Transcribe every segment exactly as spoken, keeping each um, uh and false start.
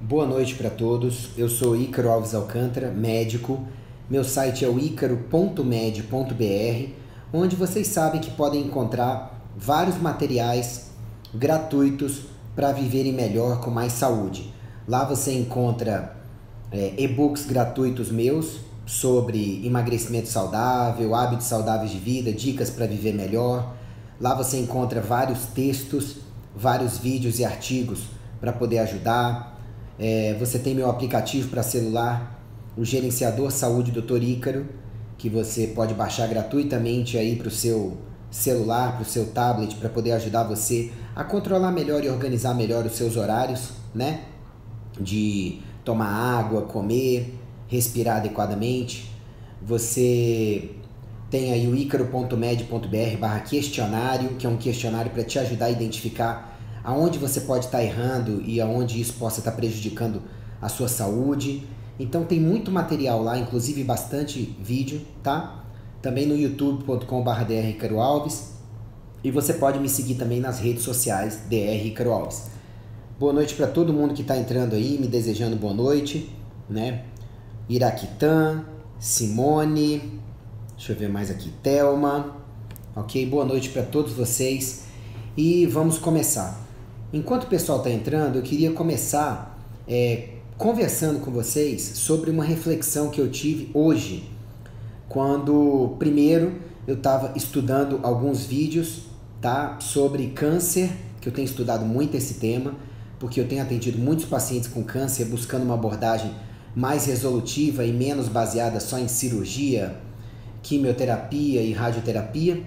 Boa noite para todos, eu sou Ícaro Alves Alcântara, médico. Meu site é o ícaro ponto med ponto br, onde vocês sabem que podem encontrar vários materiais gratuitos para viverem melhor com mais saúde. Lá você encontra é, e-books gratuitos meus sobre emagrecimento saudável, hábitos saudáveis de vida, dicas para viver melhor. Lá você encontra vários textos, vários vídeos e artigos para poder ajudar. É, você tem meu aplicativo para celular, o Gerenciador Saúde doutor Ícaro, que você pode baixar gratuitamente aí para o seu celular, para o seu tablet, para poder ajudar você a controlar melhor e organizar melhor os seus horários, né? De tomar água, comer, respirar adequadamente. Você tem aí o ícaro ponto med ponto br barra questionário, que é um questionário para te ajudar a identificar aonde você pode estar errando e aonde isso possa estar prejudicando a sua saúde. Então tem muito material lá, inclusive bastante vídeo, tá? Também no youtube ponto com barra dr Ícaro Alves. E você pode me seguir também nas redes sociais, dr Ícaro Alves. Boa noite para todo mundo que está entrando aí, me desejando boa noite, né? Iraquitã, Simone, deixa eu ver mais aqui, Thelma, ok? Boa noite para todos vocês e vamos começar. Enquanto o pessoal está entrando, eu queria começar é, conversando com vocês sobre uma reflexão que eu tive hoje, quando primeiro eu estava estudando alguns vídeos, tá, sobre câncer, que eu tenho estudado muito esse tema, porque eu tenho atendido muitos pacientes com câncer buscando uma abordagem mais resolutiva e menos baseada só em cirurgia, quimioterapia e radioterapia.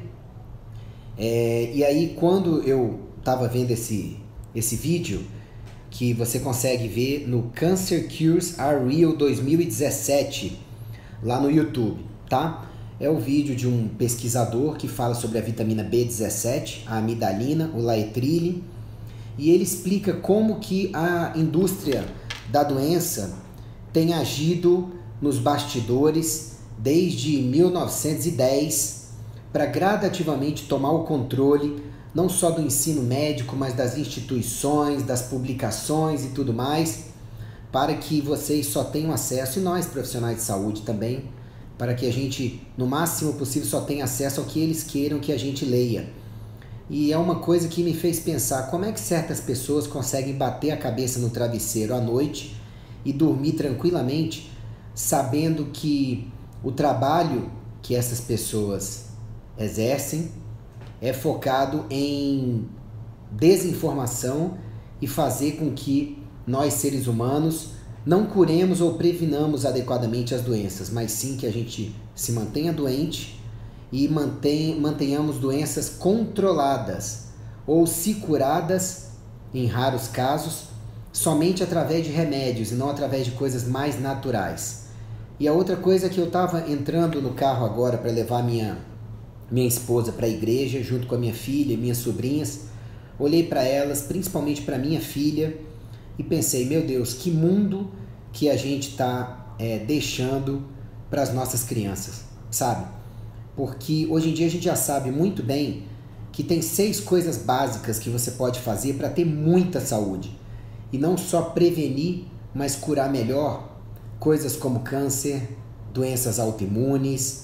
É, e aí quando eu estava vendo esse, esse vídeo, que você consegue ver no Cancer Cures Are Real dois mil e dezessete, lá no YouTube, tá? É o vídeo de um pesquisador que fala sobre a vitamina B dezessete, a amidalina, o laetrile, e ele explica como que a indústria da doença tem agido nos bastidores desde mil novecentos e dez para gradativamente tomar o controle não só do ensino médico, mas das instituições, das publicações e tudo mais, para que vocês só tenham acesso, e nós profissionais de saúde também, para que a gente, no máximo possível, só tenha acesso ao que eles queiram que a gente leia. E é uma coisa que me fez pensar como é que certas pessoas conseguem bater a cabeça no travesseiro à noite e dormir tranquilamente, sabendo que o trabalho que essas pessoas exercem é focado em desinformação e fazer com que nós, seres humanos, não curemos ou previnamos adequadamente as doenças, mas sim que a gente se mantenha doente e mantenha, mantenhamos doenças controladas ou, se curadas, em raros casos, somente através de remédios e não através de coisas mais naturais. E a outra coisa é que eu estava entrando no carro agora para levar minha, minha esposa para a igreja, junto com a minha filha e minhas sobrinhas, olhei para elas, principalmente para minha filha, e pensei, meu Deus, que mundo que a gente está é, deixando para as nossas crianças, sabe? Porque hoje em dia a gente já sabe muito bem que tem seis coisas básicas que você pode fazer para ter muita saúde. E não só prevenir, mas curar melhor coisas como câncer, doenças autoimunes,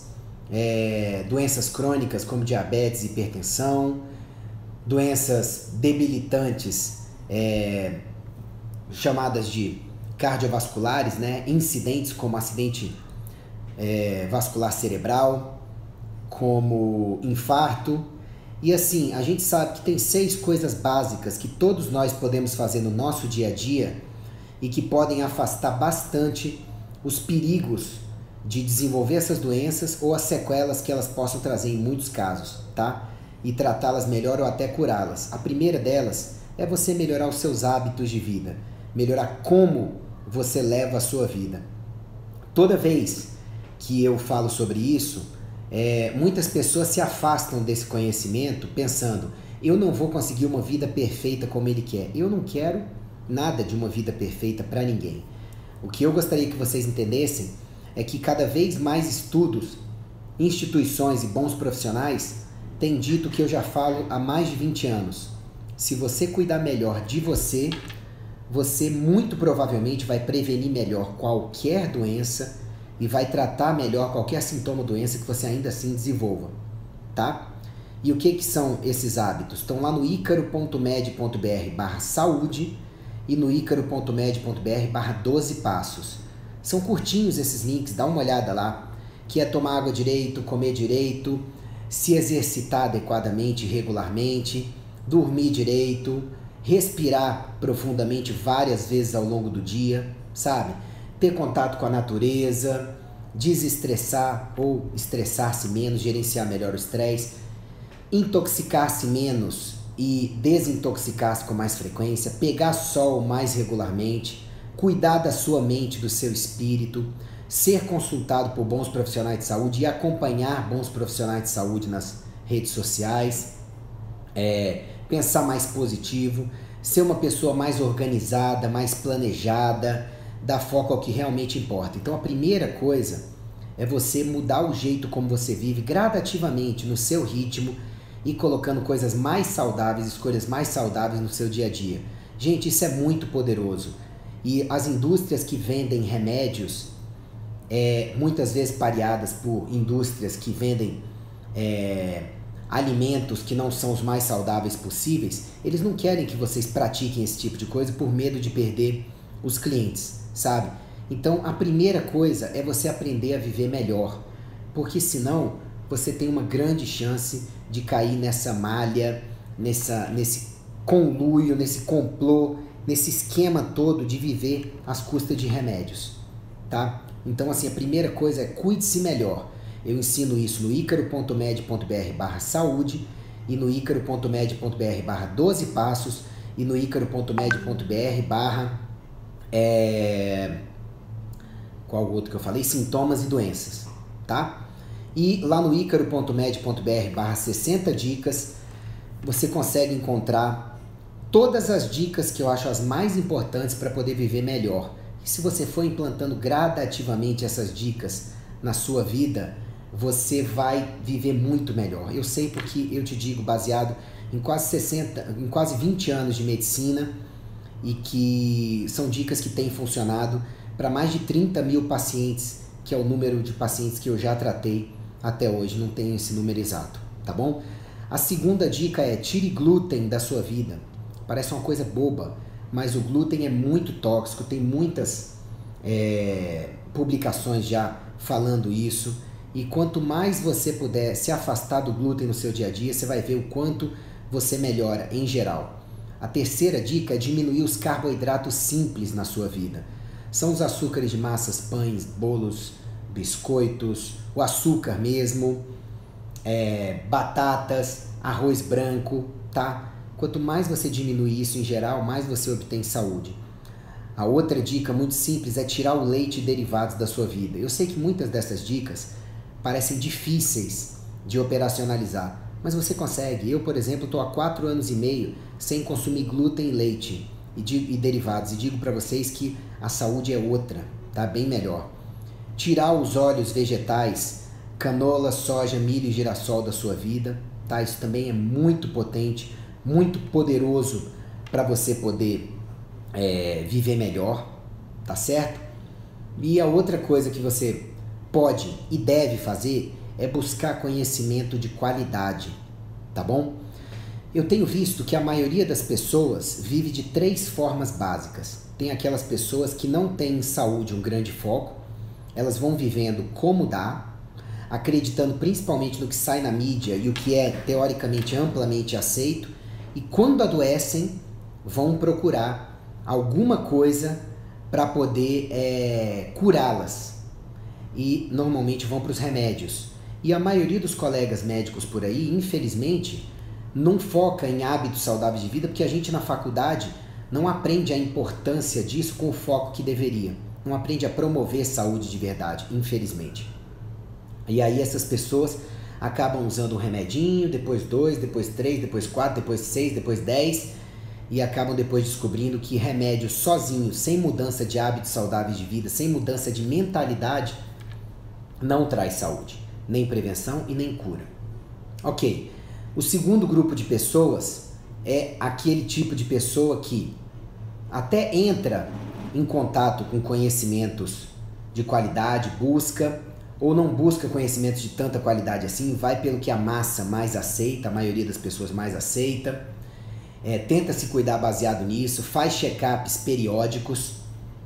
é, doenças crônicas como diabetes e hipertensão, doenças debilitantes é, chamadas de cardiovasculares, né? Incidentes como acidente é, vascular cerebral, como infarto. E assim, a gente sabe que tem seis coisas básicas que todos nós podemos fazer no nosso dia a dia e que podem afastar bastante os perigos de desenvolver essas doenças ou as sequelas que elas possam trazer em muitos casos, tá? E tratá-las melhor ou até curá-las. A primeira delas é você melhorar os seus hábitos de vida, melhorar como você leva a sua vida. Toda vez que eu falo sobre isso, É, muitas pessoas se afastam desse conhecimento pensando, eu não vou conseguir uma vida perfeita como ele quer. Eu não quero nada de uma vida perfeita para ninguém. O que eu gostaria que vocês entendessem é que cada vez mais estudos, instituições e bons profissionais têm dito o que eu já falo há mais de vinte anos. Se você cuidar melhor de você, você muito provavelmente vai prevenir melhor qualquer doença e vai tratar melhor qualquer sintoma ou doença que você ainda assim desenvolva, tá? E o que que são esses hábitos? Estão lá no icaro ponto med ponto br barra saúde e no icaro ponto med ponto br barra doze passos. São curtinhos esses links, dá uma olhada lá, que é tomar água direito, comer direito, se exercitar adequadamente, regularmente, dormir direito, respirar profundamente várias vezes ao longo do dia, sabe? Ter contato com a natureza, desestressar ou estressar-se menos, gerenciar melhor o estresse, intoxicar-se menos e desintoxicar-se com mais frequência, pegar sol mais regularmente, cuidar da sua mente, do seu espírito, ser consultado por bons profissionais de saúde e acompanhar bons profissionais de saúde nas redes sociais, é, pensar mais positivo, ser uma pessoa mais organizada, mais planejada, dar foco ao que realmente importa. Então a primeira coisa é você mudar o jeito como você vive gradativamente, no seu ritmo, e colocando coisas mais saudáveis, escolhas mais saudáveis no seu dia a dia. Gente, isso é muito poderoso. E as indústrias que vendem remédios, é, muitas vezes pareadas por indústrias que vendem é, alimentos que não são os mais saudáveis possíveis, eles não querem que vocês pratiquem esse tipo de coisa por medo de perder os clientes, sabe? Então a primeira coisa é você aprender a viver melhor, porque senão você tem uma grande chance de cair nessa malha, nessa, nesse conluio, nesse complô, nesse esquema todo de viver às custas de remédios, tá? Então assim, a primeira coisa é cuide-se melhor. Eu ensino isso no icaro ponto med ponto br barra saúde e no icaro ponto med ponto br barra doze passos e no icaro ponto med ponto br barra é... qual outro que eu falei? Sintomas e doenças, tá? E lá no icaro ponto med ponto br barra sessenta dicas você consegue encontrar todas as dicas que eu acho as mais importantes para poder viver melhor. E se você for implantando gradativamente essas dicas na sua vida, você vai viver muito melhor. Eu sei porque eu te digo, baseado em quase sessenta, em quase vinte anos de medicina, e que são dicas que têm funcionado para mais de trinta mil pacientes, que é o número de pacientes que eu já tratei até hoje, não tenho esse número exato, tá bom? A segunda dica é tire glúten da sua vida. Parece uma coisa boba, mas o glúten é muito tóxico, tem muitas é, publicações já falando isso, e quanto mais você puder se afastar do glúten no seu dia a dia, você vai ver o quanto você melhora em geral. A terceira dica é diminuir os carboidratos simples na sua vida. São os açúcares de massas, pães, bolos, biscoitos, o açúcar mesmo, é, batatas, arroz branco, tá? Quanto mais você diminuir isso em geral, mais você obtém saúde. A outra dica muito simples é tirar o leite e derivados da sua vida. Eu sei que muitas dessas dicas parecem difíceis de operacionalizar, mas você consegue. Eu, por exemplo, estou há quatro anos e meio sem consumir glúten, leite e, e derivados, e digo para vocês que a saúde é outra, tá? Bem melhor. Tirar os óleos vegetais, canola, soja, milho e girassol da sua vida, tá? Isso também é muito potente, muito poderoso para você poder é, viver melhor, tá certo? E a outra coisa que você pode e deve fazer é buscar conhecimento de qualidade, tá bom? Eu tenho visto que a maioria das pessoas vive de três formas básicas. Tem aquelas pessoas que não têm em saúde um grande foco, elas vão vivendo como dá, acreditando principalmente no que sai na mídia e o que é teoricamente amplamente aceito, e quando adoecem vão procurar alguma coisa para poder é, curá-las, e normalmente vão para os remédios. E a maioria dos colegas médicos por aí, infelizmente, não foca em hábitos saudáveis de vida, porque a gente na faculdade não aprende a importância disso com o foco que deveria. Não aprende a promover saúde de verdade, infelizmente. E aí essas pessoas acabam usando um remedinho, depois dois, depois três, depois quatro, depois seis, depois dez, e acabam depois descobrindo que remédio sozinho, sem mudança de hábitos saudáveis de vida, sem mudança de mentalidade, não traz saúde, nem prevenção e nem cura. Ok, o segundo grupo de pessoas é aquele tipo de pessoa que até entra em contato com conhecimentos de qualidade, busca, ou não busca conhecimentos de tanta qualidade assim, vai pelo que a massa mais aceita, a maioria das pessoas mais aceita, é, tenta se cuidar baseado nisso, faz check-ups periódicos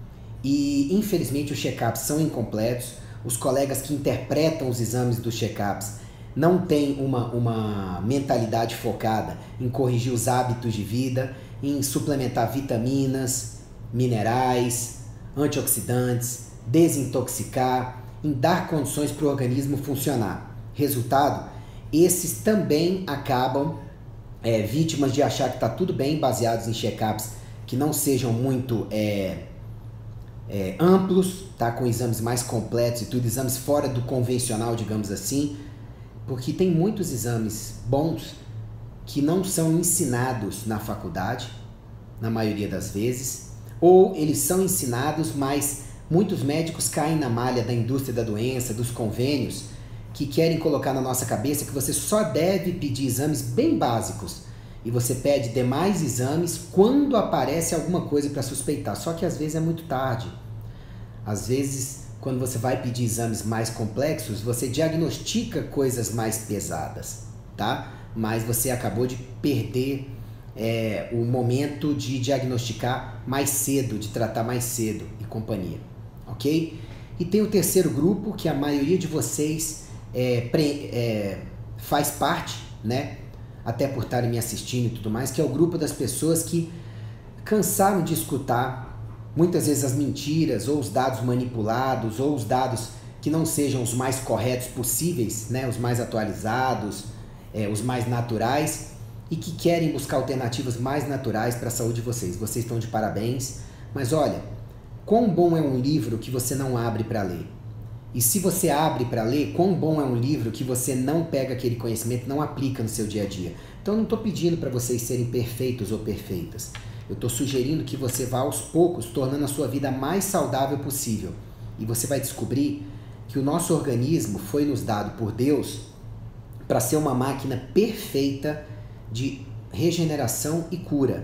e infelizmente os check-ups são incompletos, os colegas que interpretam os exames dos check-ups não têm uma, uma mentalidade focada em corrigir os hábitos de vida, em suplementar vitaminas, minerais, antioxidantes, desintoxicar, em dar condições para o organismo funcionar. Resultado, esses também acabam é, vítimas de achar que está tudo bem, baseados em check-ups que não sejam muito é, é, amplos, tá? Com exames mais completos e tudo, exames fora do convencional, digamos assim, porque tem muitos exames bons que não são ensinados na faculdade, na maioria das vezes, ou eles são ensinados, mas muitos médicos caem na malha da indústria da doença, dos convênios, que querem colocar na nossa cabeça que você só deve pedir exames bem básicos e você pede demais exames quando aparece alguma coisa para suspeitar. Só que às vezes é muito tarde. Às vezes, quando você vai pedir exames mais complexos, você diagnostica coisas mais pesadas, tá? Mas você acabou de perder é, o momento de diagnosticar mais cedo, de tratar mais cedo e companhia, ok? E tem o terceiro grupo, que a maioria de vocês é, pre, é, faz parte, né? Até por estarem me assistindo e tudo mais, que é o grupo das pessoas que cansaram de escutar muitas vezes as mentiras, ou os dados manipulados, ou os dados que não sejam os mais corretos possíveis, né? Os mais atualizados, é, os mais naturais, e que querem buscar alternativas mais naturais para a saúde de vocês. Vocês estão de parabéns, mas olha, quão bom é um livro que você não abre para ler? E se você abre para ler, quão bom é um livro que você não pega aquele conhecimento, não aplica no seu dia a dia? Então eu não estou pedindo para vocês serem perfeitos ou perfeitas. Eu estou sugerindo que você vá aos poucos tornando a sua vida mais saudável possível. E você vai descobrir que o nosso organismo foi nos dado por Deus para ser uma máquina perfeita de regeneração e cura.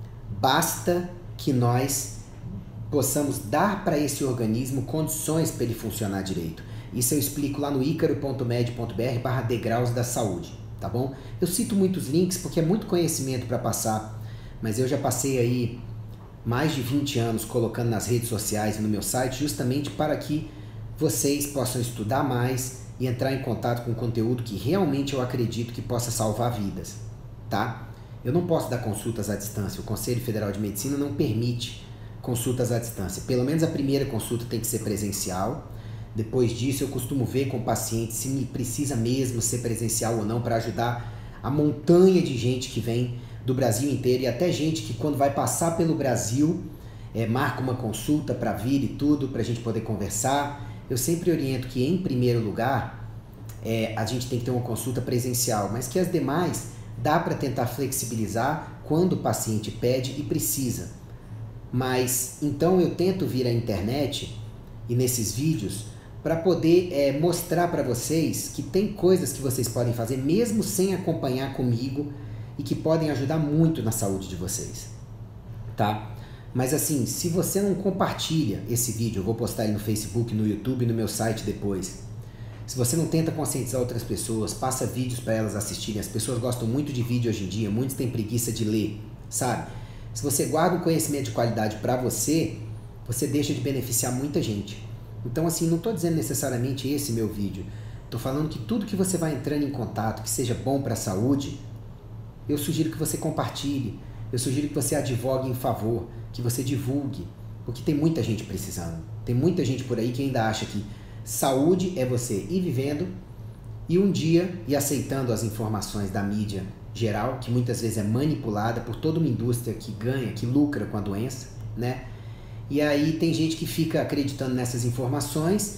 Basta que nós possamos dar para esse organismo condições para ele funcionar direito. Isso eu explico lá no icaro ponto med ponto br barra degraus da saúde, tá bom? Eu cito muitos links porque é muito conhecimento para passar, mas eu já passei aí mais de vinte anos colocando nas redes sociais e no meu site justamente para que vocês possam estudar mais e entrar em contato com conteúdo que realmente eu acredito que possa salvar vidas, tá? Eu não posso dar consultas à distância, o Conselho Federal de Medicina não permite consultas à distância. Pelo menos a primeira consulta tem que ser presencial. Depois disso eu costumo ver com o paciente se me precisa mesmo ser presencial ou não para ajudar a montanha de gente que vem do Brasil inteiro e até gente que quando vai passar pelo Brasil é, marca uma consulta para vir e tudo, para a gente poder conversar. Eu sempre oriento que em primeiro lugar é, a gente tem que ter uma consulta presencial, mas que as demais dá para tentar flexibilizar quando o paciente pede e precisa. Mas então eu tento vir à internet e nesses vídeos para poder é, mostrar para vocês que tem coisas que vocês podem fazer mesmo sem acompanhar comigo e que podem ajudar muito na saúde de vocês, tá? Mas assim, se você não compartilha esse vídeo, eu vou postar ele no Facebook, no YouTube e no meu site depois. Se você não tenta conscientizar outras pessoas, passa vídeos para elas assistirem. As pessoas gostam muito de vídeo hoje em dia, muitos têm preguiça de ler, sabe? Se você guarda um conhecimento de qualidade para você, você deixa de beneficiar muita gente. Então assim, não estou dizendo necessariamente esse meu vídeo. Estou falando que tudo que você vai entrando em contato, que seja bom para a saúde, eu sugiro que você compartilhe. Eu sugiro que você advogue em favor, que você divulgue. Porque tem muita gente precisando. Tem muita gente por aí que ainda acha que saúde é você ir vivendo e um dia ir aceitando as informações da mídia geral, que muitas vezes é manipulada por toda uma indústria que ganha, que lucra com a doença, né? E aí tem gente que fica acreditando nessas informações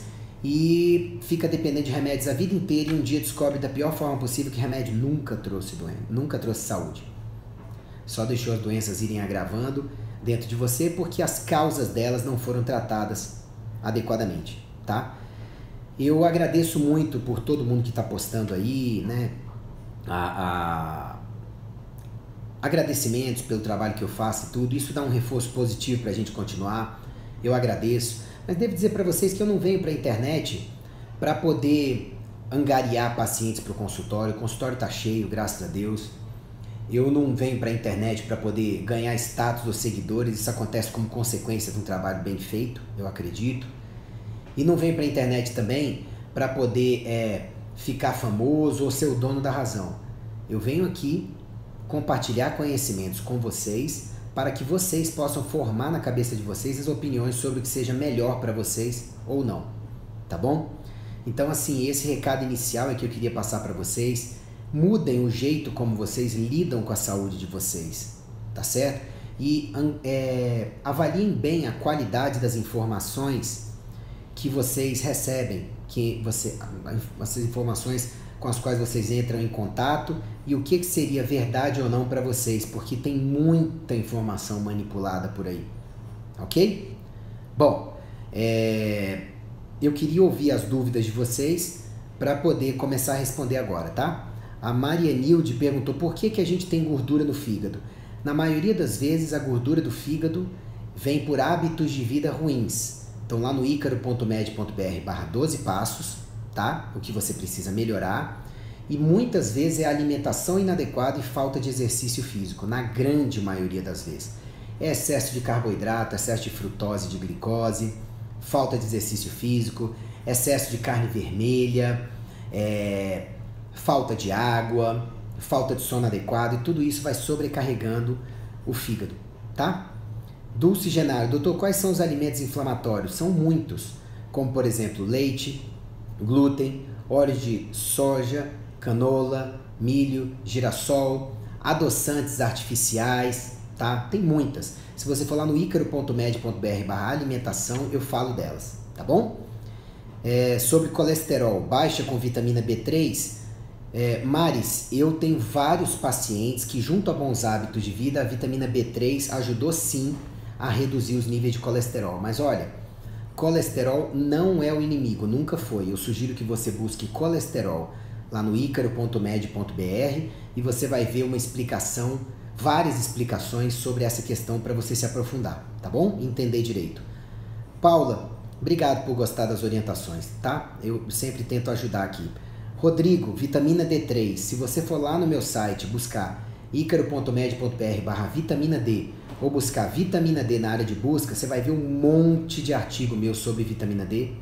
e fica dependendo de remédios a vida inteira e um dia descobre da pior forma possível que remédio nunca trouxe doença, nunca trouxe saúde. Só deixou as doenças irem agravando dentro de você porque as causas delas não foram tratadas adequadamente, tá? Eu agradeço muito por todo mundo que está postando aí, né? A, a, agradecimentos pelo trabalho que eu faço e tudo. Isso dá um reforço positivo para a gente continuar. Eu agradeço. Mas devo dizer para vocês que eu não venho para a internet para poder angariar pacientes para o consultório. O consultório está cheio, graças a Deus. Eu não venho para a internet para poder ganhar status dos seguidores. Isso acontece como consequência de um trabalho bem feito, eu acredito. E não venho para a internet também para poder é, ficar famoso ou ser o dono da razão. Eu venho aqui compartilhar conhecimentos com vocês para que vocês possam formar na cabeça de vocês as opiniões sobre o que seja melhor para vocês ou não, tá bom? Então, assim, esse recado inicial é que eu queria passar para vocês. Mudem o jeito como vocês lidam com a saúde de vocês, tá certo? E é, avaliem bem a qualidade das informações que vocês recebem, que você, essas informações com as quais vocês entram em contato e o que, que seria verdade ou não para vocês, porque tem muita informação manipulada por aí, ok? Bom, é, eu queria ouvir as dúvidas de vocês para poder começar a responder agora, tá? A Marianilde perguntou por que, que a gente tem gordura no fígado. Na maioria das vezes a gordura do fígado vem por hábitos de vida ruins. Então lá no icaro ponto med ponto br barra doze passos, tá? O que você precisa melhorar. E muitas vezes é alimentação inadequada e falta de exercício físico, na grande maioria das vezes. É excesso de carboidrato, excesso de frutose, de glicose, falta de exercício físico, excesso de carne vermelha, é, falta de água, falta de sono adequado, e tudo isso vai sobrecarregando o fígado, tá? Dulce Genaro, doutor, quais são os alimentos inflamatórios? São muitos, como por exemplo leite, glúten, óleos de soja, canola, milho, girassol, adoçantes artificiais, tá? Tem muitas. Se você for lá no icaro ponto med ponto br barra alimentação, eu falo delas, tá bom? É, sobre colesterol, baixa com vitamina B três, é, Maris, eu tenho vários pacientes que junto a bons hábitos de vida, a vitamina B três ajudou sim a reduzir os níveis de colesterol. Mas olha, colesterol não é o inimigo, nunca foi. Eu sugiro que você busque colesterol lá no icaro ponto med ponto br e você vai ver uma explicação, várias explicações sobre essa questão para você se aprofundar, tá bom? Entender direito. Paula, obrigado por gostar das orientações, tá? Eu sempre tento ajudar aqui. Rodrigo, vitamina D três, se você for lá no meu site buscar icaro ponto med ponto br barra vitamina D ou buscar vitamina D na área de busca, você vai ver um monte de artigo meu sobre vitamina D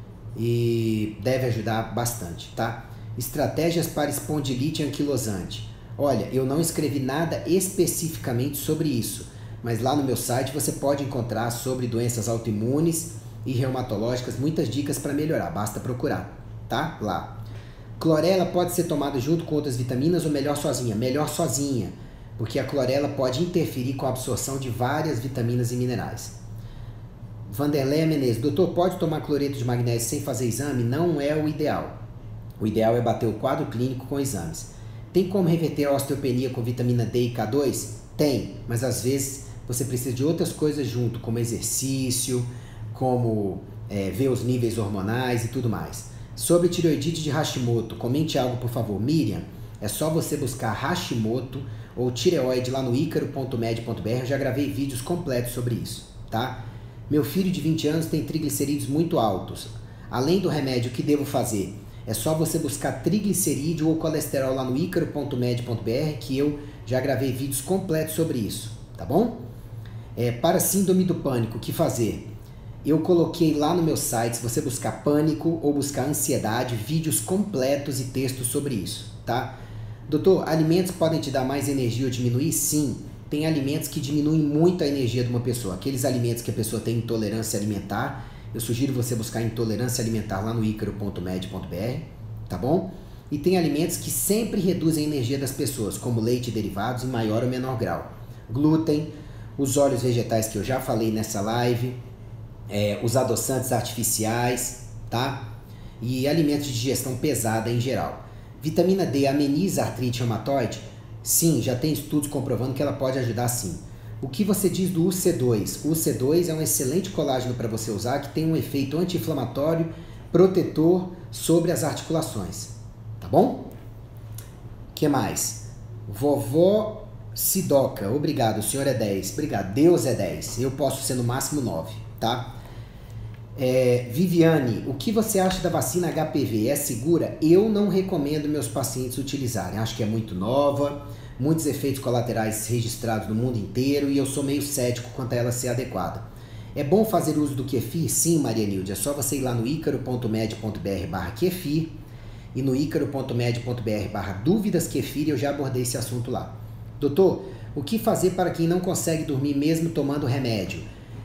e deve ajudar bastante, tá? Estratégias para espondilite anquilosante. Olha, eu não escrevi nada especificamente sobre isso, mas lá no meu site você pode encontrar sobre doenças autoimunes e reumatológicas muitas dicas para melhorar, basta procurar, tá? Lá. Clorela pode ser tomada junto com outras vitaminas ou melhor sozinha? Melhor sozinha, porque a clorela pode interferir com a absorção de várias vitaminas e minerais. Vanderleia Menezes, doutor, pode tomar cloreto de magnésio sem fazer exame? Não é o ideal. O ideal é bater o quadro clínico com exames. Tem como reverter a osteopenia com vitamina D e K dois? Tem, mas às vezes você precisa de outras coisas junto, como exercício, como é, ver os níveis hormonais e tudo mais. Sobre tireoidite de Hashimoto, comente algo por favor. Miriam, é só você buscar Hashimoto ou tireoide lá no icaro ponto med ponto br, eu já gravei vídeos completos sobre isso, tá? Meu filho de vinte anos tem triglicerídeos muito altos. Além do remédio, o que devo fazer? É só você buscar triglicerídeo ou colesterol lá no icaro ponto med ponto br, que eu já gravei vídeos completos sobre isso, tá bom? É, para síndrome do pânico, o que fazer? Eu coloquei lá no meu site, se você buscar pânico ou buscar ansiedade, vídeos completos e textos sobre isso, tá? Doutor, alimentos podem te dar mais energia ou diminuir? Sim, tem alimentos que diminuem muito a energia de uma pessoa. Aqueles alimentos que a pessoa tem intolerância alimentar, eu sugiro você buscar intolerância alimentar lá no icaro ponto med ponto br, tá bom? E tem alimentos que sempre reduzem a energia das pessoas, como leite e derivados em maior ou menor grau. Glúten, os óleos vegetais que eu já falei nessa live, é, os adoçantes artificiais, tá? E alimentos de digestão pesada em geral. Vitamina D ameniza a artrite reumatoide? Sim, já tem estudos comprovando que ela pode ajudar sim. O que você diz do U C dois? O U C dois é um excelente colágeno para você usar, que tem um efeito anti-inflamatório, protetor sobre as articulações. Tá bom? O que mais? Vovó Sidoca, obrigado, o senhor é dez. Obrigado, Deus é dez. Eu posso ser no máximo nove, tá? É, Viviane, o que você acha da vacina H P V? É segura? Eu não recomendo meus pacientes utilizarem. Acho que é muito nova, muitos efeitos colaterais registrados no mundo inteiro e eu sou meio cético quanto a ela ser adequada. É bom fazer uso do Kefir? Sim, Maria Nilde. É só você ir lá no icaro ponto med ponto br barra Kefir e no icaro ponto med ponto br barra dúvidas Kefir, eu já abordei esse assunto lá. Doutor, o que fazer para quem não consegue dormir mesmo tomando remédio?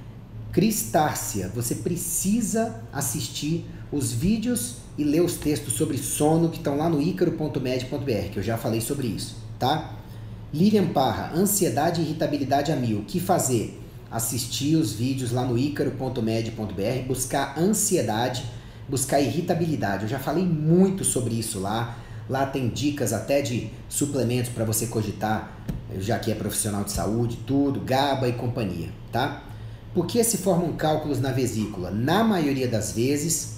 Cristárcia, você precisa assistir os vídeos e ler os textos sobre sono que estão lá no icaro ponto med ponto br, que eu já falei sobre isso, tá? Lilian Parra, ansiedade e irritabilidade a mil. O que fazer? Assistir os vídeos lá no icaro ponto med ponto br, buscar ansiedade, buscar irritabilidade. Eu já falei muito sobre isso lá. Lá tem dicas até de suplementos para você cogitar, já que é profissional de saúde, tudo, GABA e companhia, tá? Por que se formam cálculos na vesícula? Na maioria das vezes,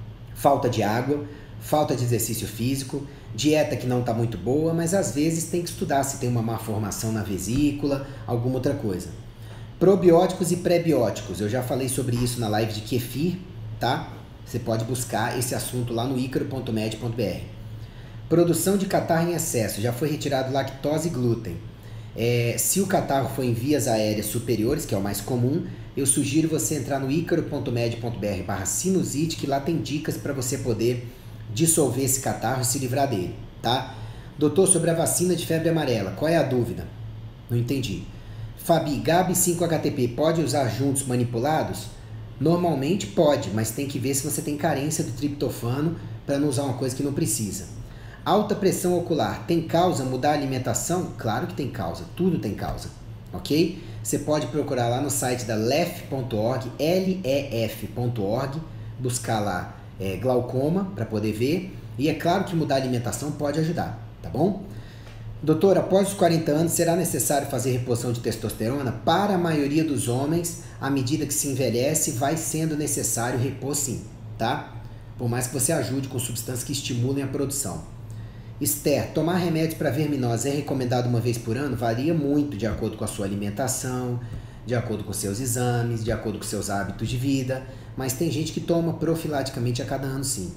falta de água, falta de exercício físico, dieta que não está muito boa, mas às vezes tem que estudar se tem uma má formação na vesícula, alguma outra coisa. Probióticos e pré-bióticos, eu já falei sobre isso na live de Kefir, tá? Você pode buscar esse assunto lá no icaro ponto med ponto br. Produção de catarro em excesso, já foi retirado lactose e glúten. É, se o catarro for em vias aéreas superiores, que é o mais comum, eu sugiro você entrar no icaro ponto med ponto br barra sinusite, que lá tem dicas para você poder dissolver esse catarro e se livrar dele, tá? Doutor, sobre a vacina de febre amarela, qual é a dúvida? Não entendi. Fabi, GABA e cinco H T P pode usar juntos manipulados? Normalmente pode, mas tem que ver se você tem carência do triptofano para não usar uma coisa que não precisa. Alta pressão ocular, tem causa mudar a alimentação? Claro que tem causa, tudo tem causa, ok? Você pode procurar lá no site da lef ponto org, L E F ponto org, buscar lá é, glaucoma para poder ver, e é claro que mudar a alimentação pode ajudar, tá bom? Doutor, após os quarenta anos, será necessário fazer reposição de testosterona? Para a maioria dos homens, à medida que se envelhece, vai sendo necessário repor sim, tá? Por mais que você ajude com substâncias que estimulem a produção. Esther, tomar remédios para verminose é recomendado uma vez por ano? Varia muito de acordo com a sua alimentação, de acordo com seus exames, de acordo com seus hábitos de vida, mas tem gente que toma profilaticamente a cada ano sim.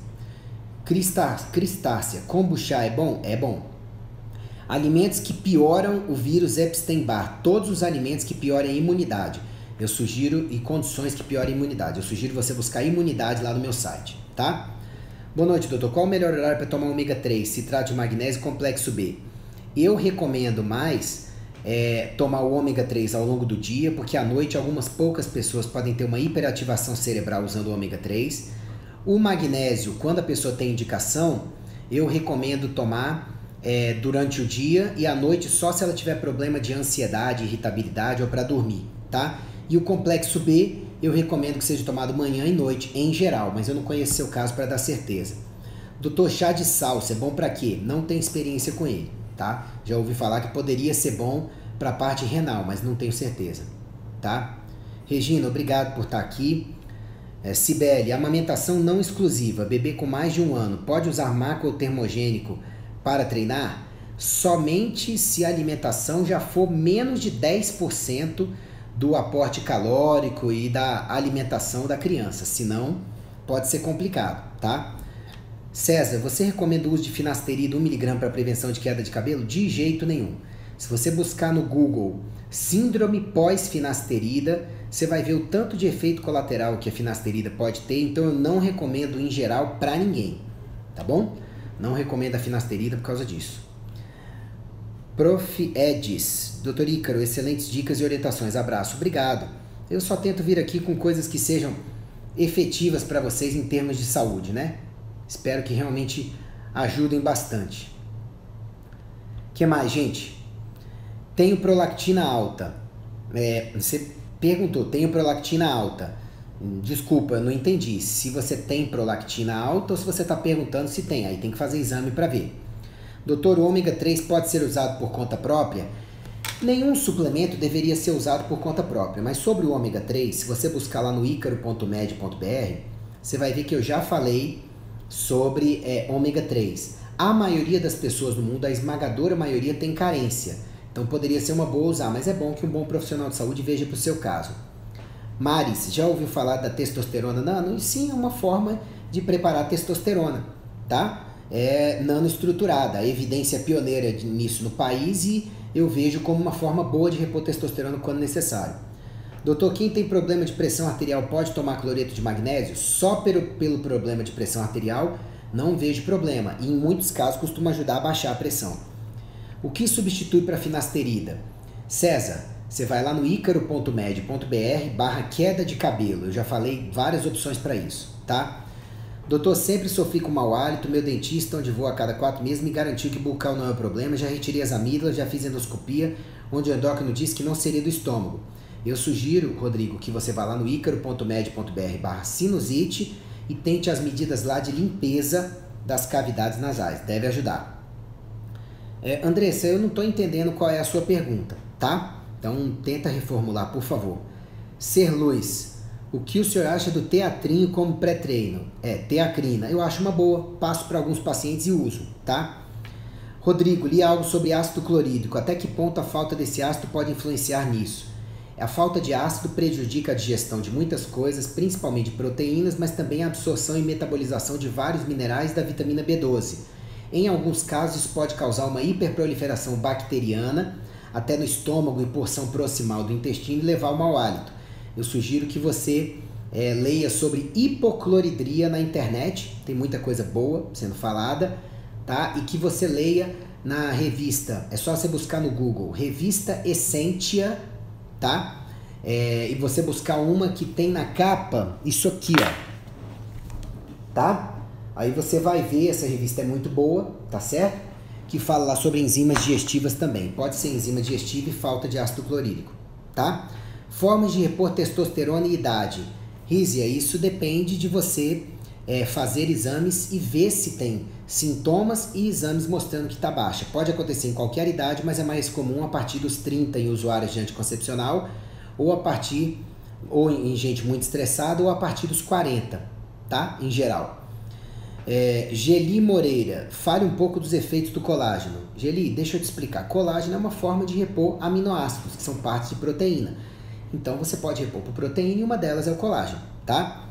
Cristácea, kombucha é bom? É bom. Alimentos que pioram o vírus Epstein-Barr, todos os alimentos que piorem a imunidade. Eu sugiro, e condições que piorem a imunidade, eu sugiro você buscar imunidade lá no meu site, tá? Boa noite, doutor. Qual o melhor horário para tomar ômega três, citrato de magnésio e complexo B? Eu recomendo mais é, tomar o ômega três ao longo do dia, porque à noite algumas poucas pessoas podem ter uma hiperativação cerebral usando o ômega três. O magnésio, quando a pessoa tem indicação, eu recomendo tomar é, durante o dia e à noite só se ela tiver problema de ansiedade, irritabilidade ou para dormir, tá? E o complexo B, eu recomendo que seja tomado manhã e noite, em geral, mas eu não conheço seu caso para dar certeza. Doutor, chá de salsa, é bom para quê? Não tenho experiência com ele, tá? Já ouvi falar que poderia ser bom para a parte renal, mas não tenho certeza, tá? Regina, obrigado por estar aqui. É, Cibele, amamentação não exclusiva, bebê com mais de um ano, pode usar maca ou termogênico para treinar? Somente se a alimentação já for menos de dez por cento do aporte calórico e da alimentação da criança, senão pode ser complicado, tá? César, você recomenda o uso de finasterida um miligrama para prevenção de queda de cabelo? De jeito nenhum. Se você buscar no Google síndrome pós-finasterida, você vai ver o tanto de efeito colateral que a finasterida pode ter, então eu não recomendo em geral para ninguém, tá bom? Não recomendo a finasterida por causa disso. Prof. Edis, doutor Ícaro, excelentes dicas e orientações, abraço, obrigado. Eu só tento vir aqui com coisas que sejam efetivas para vocês em termos de saúde, né? Espero que realmente ajudem bastante. O que mais, gente? Tenho prolactina alta. É, você perguntou, tenho prolactina alta. Desculpa, eu não entendi. Se você tem prolactina alta ou se você está perguntando se tem. Aí tem que fazer exame para ver. Doutor, o ômega três pode ser usado por conta própria? Nenhum suplemento deveria ser usado por conta própria, mas sobre o ômega três, se você buscar lá no icaro ponto med ponto br, você vai ver que eu já falei sobre é, ômega três. A maioria das pessoas no mundo, a esmagadora maioria, tem carência. Então poderia ser uma boa usar, mas é bom que um bom profissional de saúde veja para o seu caso. Maris, já ouviu falar da testosterona nano? Sim, é uma forma de preparar testosterona, tá? É nanoestruturada, a evidência pioneira nisso no país e eu vejo como uma forma boa de repor testosterona quando necessário. Doutor, quem tem problema de pressão arterial pode tomar cloreto de magnésio? Só pelo, pelo problema de pressão arterial não vejo problema e em muitos casos costuma ajudar a baixar a pressão. O que substitui para finasterida? César, você vai lá no icaro ponto med ponto br barra queda de cabelo. Eu já falei várias opções para isso, tá? Doutor, sempre sofri com mau hálito. Meu dentista, onde vou a cada quatro meses, me garantiu que bucal não é o problema. Já retirei as amígdalas, já fiz endoscopia, onde o endócrino disse que não seria do estômago. Eu sugiro, Rodrigo, que você vá lá no icaro ponto med ponto br barra sinusite e tente as medidas lá de limpeza das cavidades nasais. Deve ajudar. É, Andressa, eu não estou entendendo qual é a sua pergunta, tá? Então, tenta reformular, por favor. Ser Luz, o que o senhor acha do teatrinho como pré-treino? É, teacrina. Eu acho uma boa, passo para alguns pacientes e uso, tá? Rodrigo, li algo sobre ácido clorídrico. Até que ponto a falta desse ácido pode influenciar nisso? A falta de ácido prejudica a digestão de muitas coisas, principalmente proteínas, mas também a absorção e metabolização de vários minerais da vitamina B doze. Em alguns casos, isso pode causar uma hiperproliferação bacteriana, até no estômago e porção proximal do intestino e levar ao mau hálito. Eu sugiro que você é, leia sobre hipocloridria na internet, tem muita coisa boa sendo falada, tá? E que você leia na revista, é só você buscar no Google, Revista Essentia, tá? É, e você buscar uma que tem na capa isso aqui, ó, tá? Aí você vai ver, essa revista é muito boa, tá certo? Que fala lá sobre enzimas digestivas também. Pode ser enzima digestiva e falta de ácido clorídrico, tá? Formas de repor testosterona e idade. Rízia, isso depende de você é, fazer exames e ver se tem sintomas e exames mostrando que está baixa. Pode acontecer em qualquer idade, mas é mais comum a partir dos trinta em usuários de anticoncepcional ou a partir, ou em gente muito estressada, ou a partir dos quarenta, tá? Em geral. É, Geli Moreira, fale um pouco dos efeitos do colágeno. Geli, deixa eu te explicar. Colágeno é uma forma de repor aminoácidos, que são partes de proteína. Então você pode repor por proteína e uma delas é o colágeno, tá?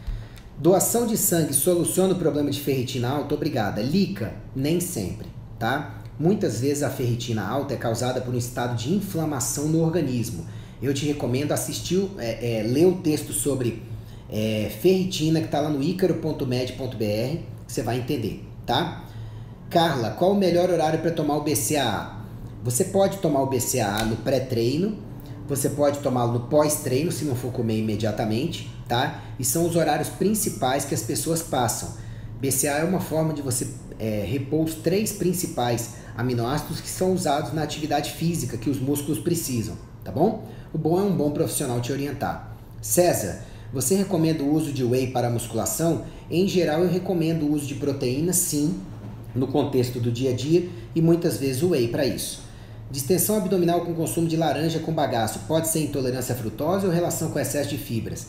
Doação de sangue soluciona o problema de ferritina alta? Obrigada. Lica, nem sempre, tá? Muitas vezes a ferritina alta é causada por um estado de inflamação no organismo. Eu te recomendo assistir, é, é, ler o texto sobre é, ferritina que está lá no icaro ponto med ponto br, que você vai entender, tá? Carla, qual o melhor horário para tomar o B C A A? Você pode tomar o B C A A no pré-treino, você pode tomá-lo no pós-treino, se não for comer imediatamente, tá? E são os horários principais que as pessoas passam. B C A A é uma forma de você é, repor os três principais aminoácidos que são usados na atividade física que os músculos precisam, tá bom? O bom é um bom profissional te orientar. César, você recomenda o uso de whey para musculação? Em geral, eu recomendo o uso de proteína, sim, no contexto do dia a dia, e muitas vezes o whey para isso. Distensão abdominal com consumo de laranja com bagaço pode ser intolerância à frutose ou relação com excesso de fibras?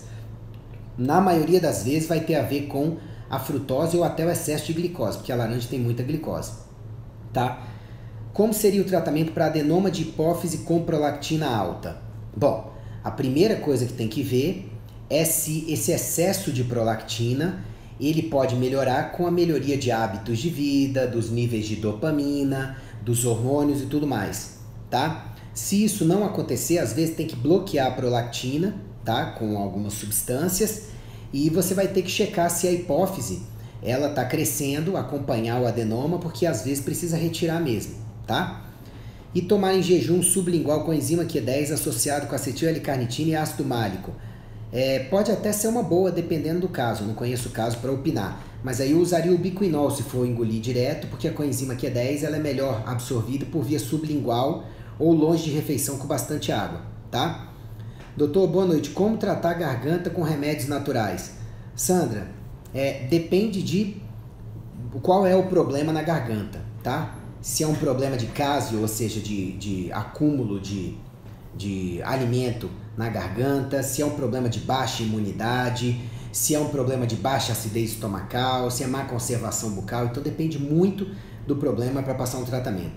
Na maioria das vezes vai ter a ver com a frutose ou até o excesso de glicose, porque a laranja tem muita glicose, tá? Como seria o tratamento para adenoma de hipófise com prolactina alta? Bom, a primeira coisa que tem que ver é se esse excesso de prolactina ele pode melhorar com a melhoria de hábitos de vida, dos níveis de dopamina, dos hormônios e tudo mais, tá? Se isso não acontecer, às vezes tem que bloquear a prolactina, tá? Com algumas substâncias, e você vai ter que checar se a hipófise ela tá crescendo, acompanhar o adenoma, porque às vezes precisa retirar mesmo, tá? E tomar em jejum sublingual com enzima Q dez associado com acetil L-carnitina e ácido málico. É, pode até ser uma boa, dependendo do caso. Não conheço o caso para opinar. Mas aí eu usaria o biquinol se for engolir direto, porque a coenzima Q dez ela é melhor absorvida por via sublingual ou longe de refeição com bastante água, tá? Doutor, boa noite. Como tratar a garganta com remédios naturais? Sandra, é, depende de qual é o problema na garganta, tá? Se é um problema de cásio, ou seja, de, de acúmulo de, de alimento na garganta, se é um problema de baixa imunidade, se é um problema de baixa acidez estomacal, se é má conservação bucal, então depende muito do problema para passar um tratamento.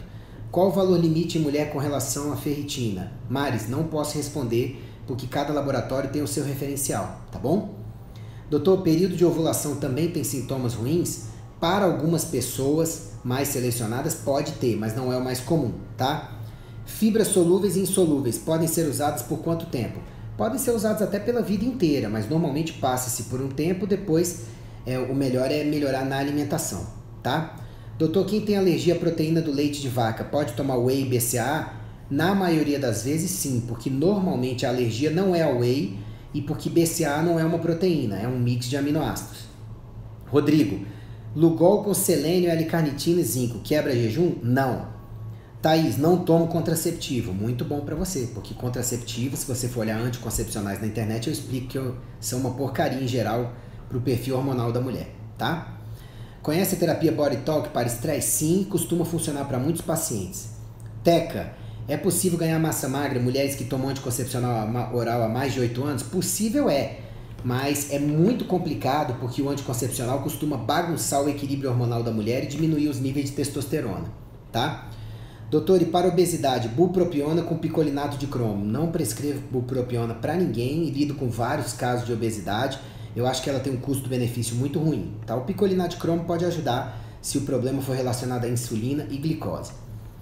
Qual o valor limite em mulher com relação à ferritina? Maris, não posso responder porque cada laboratório tem o seu referencial, tá bom? Doutor, período de ovulação também tem sintomas ruins? Para algumas pessoas mais selecionadas pode ter, mas não é o mais comum, tá? Fibras solúveis e insolúveis podem ser usadas por quanto tempo? Podem ser usadas até pela vida inteira, mas normalmente passa-se por um tempo, depois é, o melhor é melhorar na alimentação, tá? Doutor, quem tem alergia à proteína do leite de vaca pode tomar whey e B C A A? Na maioria das vezes sim, porque normalmente a alergia não é ao whey e porque B C A A não é uma proteína, é um mix de aminoácidos. Rodrigo, Lugol com selênio, L-carnitina e zinco quebra jejum? Não. Thaís, não tomo contraceptivo. Muito bom para você, porque contraceptivo, se você for olhar anticoncepcionais na internet, eu explico que eu, são uma porcaria em geral para o perfil hormonal da mulher, tá? Conhece a terapia Body Talk para estresse? Sim, costuma funcionar para muitos pacientes. Teca, é possível ganhar massa magra mulheres que tomam anticoncepcional oral há mais de oito anos? Possível é, mas é muito complicado porque o anticoncepcional costuma bagunçar o equilíbrio hormonal da mulher e diminuir os níveis de testosterona, tá? Doutor, e para obesidade, bupropiona com picolinato de cromo? Não prescrevo bupropiona para ninguém e lido com vários casos de obesidade. Eu acho que ela tem um custo-benefício muito ruim, tá? O picolinato de cromo pode ajudar se o problema for relacionado à insulina e glicose.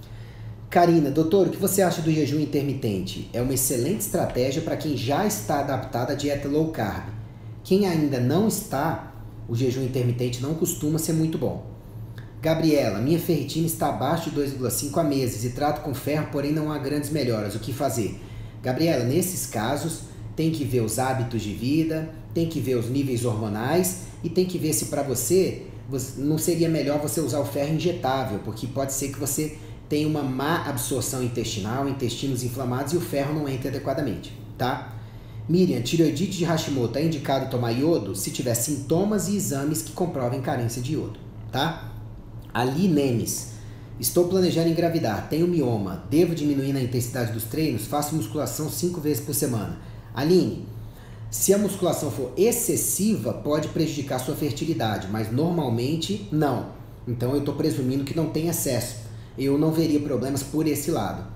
Karina, doutor, o que você acha do jejum intermitente? É uma excelente estratégia para quem já está adaptado à dieta low carb. Quem ainda não está, o jejum intermitente não costuma ser muito bom. Gabriela, minha ferritina está abaixo de dois vírgula cinco há meses e trato com ferro, porém não há grandes melhoras. O que fazer? Gabriela, nesses casos, tem que ver os hábitos de vida, tem que ver os níveis hormonais e tem que ver se para você, não seria melhor você usar o ferro injetável, porque pode ser que você tenha uma má absorção intestinal, intestinos inflamados e o ferro não entre adequadamente, tá? Miriam, tireoidite de Hashimoto, é indicado tomar iodo se tiver sintomas e exames que comprovem carência de iodo, tá? Ali Nemes, estou planejando engravidar, tenho mioma, devo diminuir na intensidade dos treinos? Faço musculação cinco vezes por semana. Aline, se a musculação for excessiva, pode prejudicar sua fertilidade, mas normalmente não. Então eu estou presumindo que não tem excesso. Eu não veria problemas por esse lado.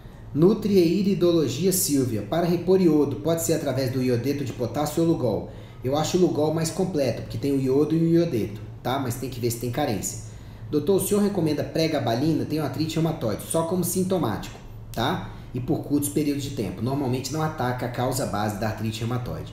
Nutrieridologia Silvia, para repor iodo, pode ser através do iodeto de potássio ou Lugol? Eu acho o Lugol mais completo, porque tem o iodo e o iodeto, tá? Mas tem que ver se tem carência. Doutor, o senhor recomenda pregabalina? Tenho artrite reumatoide, só como sintomático, tá? E por curtos períodos de tempo. Normalmente não ataca a causa base da artrite reumatoide.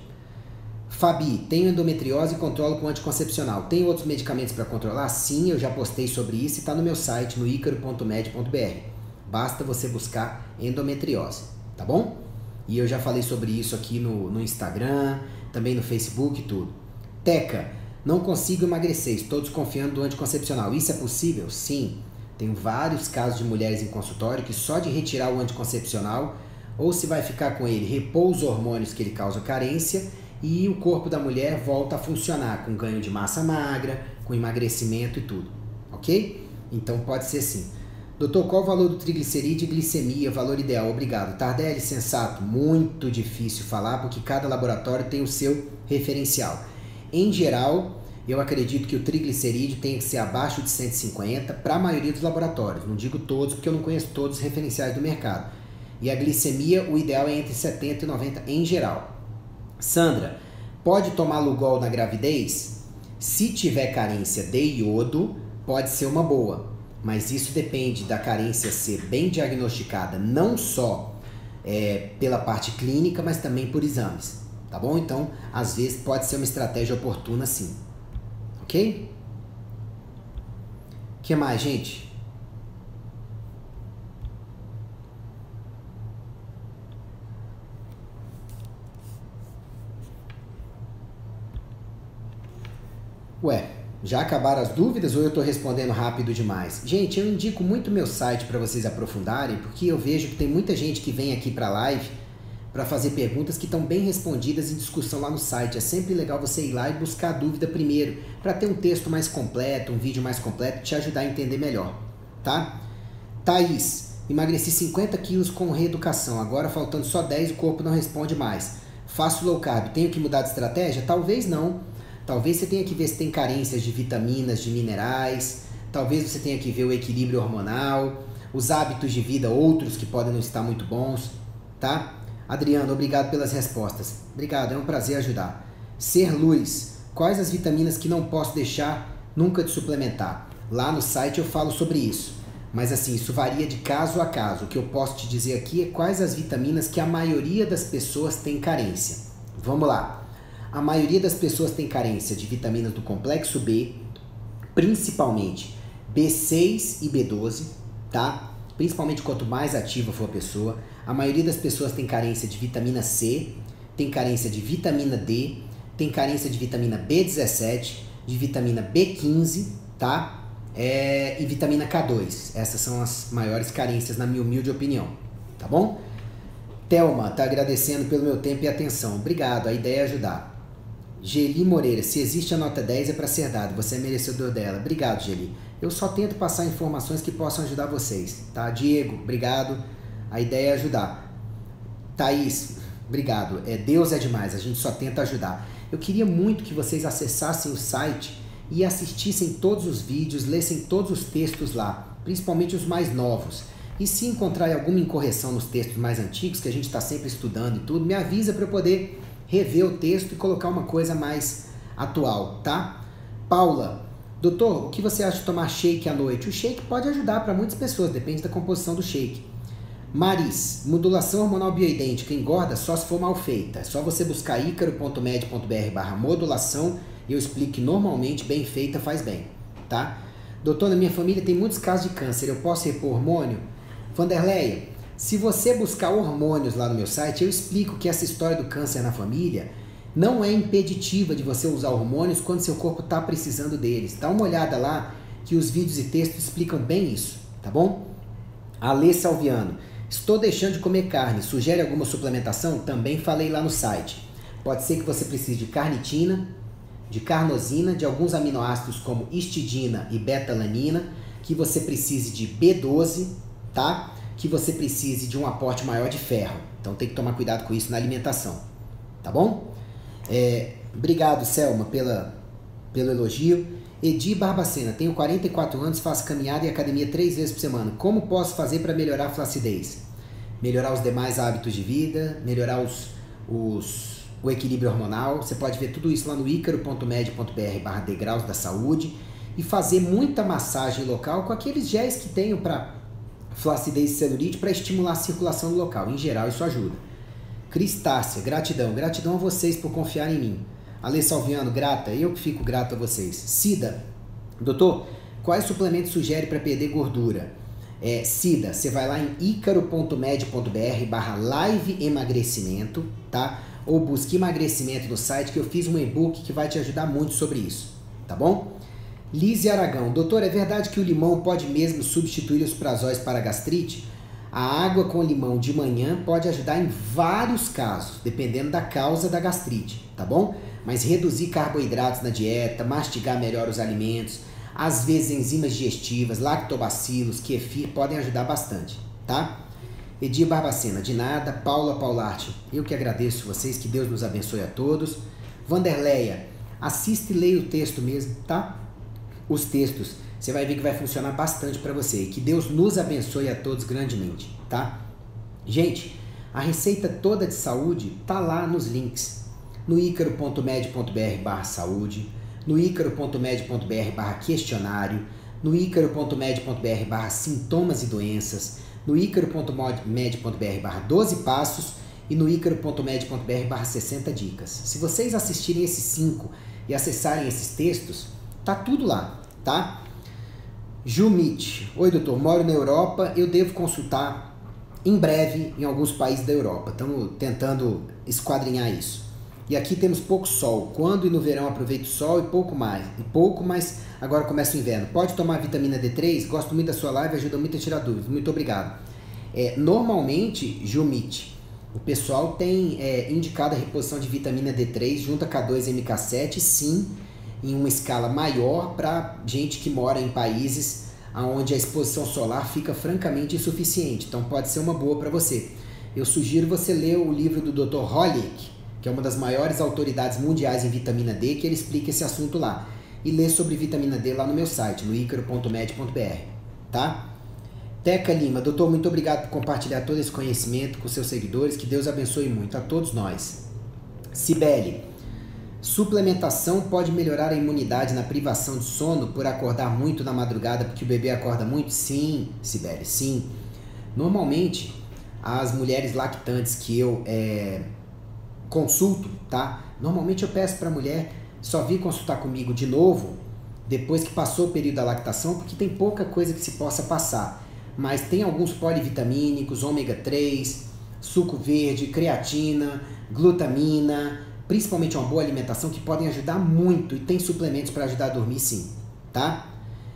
Fabi, tenho endometriose e controlo com anticoncepcional. Tem outros medicamentos para controlar? Sim, eu já postei sobre isso e está no meu site, no icaro ponto med ponto br. Basta você buscar endometriose, tá bom? E eu já falei sobre isso aqui no, no Instagram, também no Facebook e tudo. Teca, não consigo emagrecer, estou desconfiando do anticoncepcional. Isso é possível? Sim. Tenho vários casos de mulheres em consultório que só de retirar o anticoncepcional, ou se vai ficar com ele, repor os hormônios que ele causa carência e o corpo da mulher volta a funcionar com ganho de massa magra, com emagrecimento e tudo. Ok? Então pode ser sim. Doutor, qual o valor do triglicerídeo e glicemia, valor ideal? Obrigado. Tardelli, sensato, muito difícil falar porque cada laboratório tem o seu referencial. Em geral, eu acredito que o triglicerídeo tem que ser abaixo de cento e cinquenta para a maioria dos laboratórios. Não digo todos, porque eu não conheço todos os referenciais do mercado. E a glicemia, o ideal é entre setenta e noventa em geral. Sandra, pode tomar Lugol na gravidez? Se tiver carência de iodo, pode ser uma boa. Mas isso depende da carência ser bem diagnosticada, não só é, pela parte clínica, mas também por exames. Tá bom? Então, às vezes pode ser uma estratégia oportuna sim. Ok? O que mais, gente? Ué, já acabaram as dúvidas ou eu estou respondendo rápido demais? Gente, eu indico muito meu site para vocês aprofundarem, porque eu vejo que tem muita gente que vem aqui para a live para fazer perguntas que estão bem respondidas em discussão lá no site. É sempre legal você ir lá e buscar a dúvida primeiro, para ter um texto mais completo, um vídeo mais completo, te ajudar a entender melhor, tá? Thaís, emagreci cinquenta quilos com reeducação, agora faltando só dez o corpo não responde mais. Faço low carb, tenho que mudar de estratégia? Talvez não. Talvez você tenha que ver se tem carências de vitaminas, de minerais, talvez você tenha que ver o equilíbrio hormonal. os hábitos de vida, outros que podem não estar muito bons, tá? Adriano, obrigado pelas respostas. Obrigado, é um prazer ajudar. Ser Luz, quais as vitaminas que não posso deixar nunca de suplementar? Lá no site eu falo sobre isso, mas assim, isso varia de caso a caso. O que eu posso te dizer aqui é quais as vitaminas que a maioria das pessoas tem carência. Vamos lá. A maioria das pessoas tem carência de vitaminas do complexo B, principalmente B seis e B doze, tá? Principalmente quanto mais ativa for a pessoa. A maioria das pessoas tem carência de vitamina C, tem carência de vitamina D, tem carência de vitamina B dezessete, de vitamina B quinze, tá? É, e vitamina K dois. Essas são as maiores carências na minha humilde opinião, tá bom? Thelma tá agradecendo pelo meu tempo e atenção. Obrigado, a ideia é ajudar. Geli Moreira, se existe a nota dez é para ser dado, você é merecedor dela. Obrigado, Geli. Eu só tento passar informações que possam ajudar vocês, tá? Diego, obrigado. A ideia é ajudar. Thaís, obrigado. É, Deus é demais, a gente só tenta ajudar. Eu queria muito que vocês acessassem o site e assistissem todos os vídeos, lessem todos os textos lá, principalmente os mais novos. E se encontrar alguma incorreção nos textos mais antigos, que a gente está sempre estudando e tudo, me avisa para eu poder rever o texto e colocar uma coisa mais atual, tá? Paula, doutor, o que você acha de tomar shake à noite? O shake pode ajudar para muitas pessoas, depende da composição do shake. Maris, modulação hormonal bioidêntica engorda só se for mal feita. É só você buscar icaro ponto med ponto br barra modulação e eu explico que normalmente bem feita faz bem, tá? Doutor, na minha família tem muitos casos de câncer, eu posso repor hormônio? Vanderleia, se você buscar hormônios lá no meu site, eu explico que essa história do câncer na família não é impeditiva de você usar hormônios quando seu corpo está precisando deles. Dá uma olhada lá que os vídeos e textos explicam bem isso, tá bom? Alê Salviano, estou deixando de comer carne, sugere alguma suplementação? Também falei lá no site. Pode ser que você precise de carnitina, de carnosina, de alguns aminoácidos como histidina e betalanina, que você precise de B doze, tá? Que você precise de um aporte maior de ferro. Então tem que tomar cuidado com isso na alimentação, tá bom? É, obrigado, Selma, pela, pelo elogio. Edi Barbacena, tenho quarenta e quatro anos, faço caminhada e academia três vezes por semana. Como posso fazer para melhorar a flacidez? Melhorar os demais hábitos de vida, melhorar os, os, o equilíbrio hormonal. Você pode ver tudo isso lá no icaro ponto med ponto br barra degraus da saúde e fazer muita massagem local com aqueles géis que tenho para flacidez e celulite para estimular a circulação no local. Em geral, isso ajuda. Cristácia, gratidão. Gratidão a vocês por confiar em mim. Ale Salviano, grata. Eu que fico grato a vocês. Cida, doutor, quais suplementos sugere para perder gordura? É, Cida, você vai lá em icaro ponto med ponto br barra live emagrecimento, tá? Ou busque emagrecimento no site que eu fiz um e-book que vai te ajudar muito sobre isso, tá bom? Lise Aragão, doutor, é verdade que o limão pode mesmo substituir os prazóis para gastrite? A água com limão de manhã pode ajudar em vários casos, dependendo da causa da gastrite, tá bom? Mas reduzir carboidratos na dieta, mastigar melhor os alimentos, às vezes enzimas digestivas, lactobacilos, kefir, podem ajudar bastante, tá? Edir Barbacena, de nada. Paula Paularte, eu que agradeço vocês, que Deus nos abençoe a todos. Vanderleia, assista e leia o texto mesmo, tá? Os textos, você vai ver que vai funcionar bastante para você. E que Deus nos abençoe a todos grandemente, tá? Gente, a receita toda de saúde tá lá nos links. No icaro ponto med ponto br barra saúde, no icaro ponto med ponto br barra questionário, no icaro ponto med ponto br barra sintomas e doenças, no icaro ponto med ponto br barra doze passos e no icaro ponto med ponto br barra sessenta dicas. Se vocês assistirem esses cinco e acessarem esses textos, tá tudo lá, tá? Jumit, oi doutor, moro na Europa, eu devo consultar em breve em alguns países da Europa. Estamos tentando esquadrinhar isso. E aqui temos pouco sol. Quando e no verão aproveito o sol e pouco mais. E pouco, mas agora começa o inverno. Pode tomar vitamina D três? Gosto muito da sua live, ajuda muito a tirar dúvidas. Muito obrigado. É, normalmente, Jumit, o pessoal tem é, indicado a reposição de vitamina D três junto a K dois M K sete, sim, em uma escala maior para gente que mora em países onde a exposição solar fica francamente insuficiente. Então pode ser uma boa para você. Eu sugiro você ler o livro do doutor Hollick, que é uma das maiores autoridades mundiais em vitamina D, que ele explica esse assunto lá. E ler sobre vitamina D lá no meu site, no icaro ponto med ponto br, tá? Teca Lima, doutor, muito obrigado por compartilhar todo esse conhecimento com seus seguidores, que Deus abençoe muito a todos nós. Cibele, suplementação pode melhorar a imunidade na privação de sono por acordar muito na madrugada, porque o bebê acorda muito? Sim, Cibele, sim. Normalmente, as mulheres lactantes que eu é, consulto, tá? Normalmente eu peço para a mulher só vir consultar comigo de novo depois que passou o período da lactação, porque tem pouca coisa que se possa passar. Mas tem alguns polivitamínicos, ômega três, suco verde, creatina, glutamina, principalmente uma boa alimentação, que podem ajudar muito, e tem suplementos para ajudar a dormir sim, tá?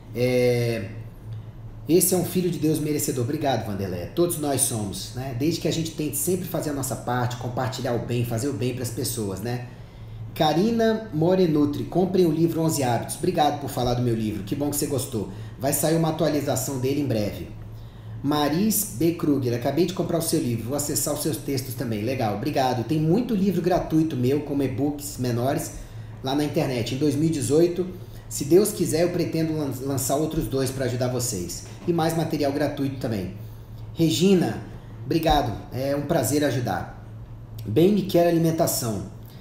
É... Esse é um filho de Deus merecedor. Obrigado, Vanderlé. Todos nós somos, né? Desde que a gente tente sempre fazer a nossa parte, compartilhar o bem, fazer o bem para as pessoas, né? Karina Morenutri, comprem o livro onze Hábitos. Obrigado por falar do meu livro, que bom que você gostou. Vai sair uma atualização dele em breve. Maris B. Kruger, acabei de comprar o seu livro, vou acessar os seus textos também. Legal, obrigado. Tem muito livro gratuito meu, como e-books menores, lá na internet. Em dois mil e dezoito, se Deus quiser, eu pretendo lançar outros dois para ajudar vocês. E mais material gratuito também. Regina, obrigado, é um prazer ajudar. Bem me quer alimentação.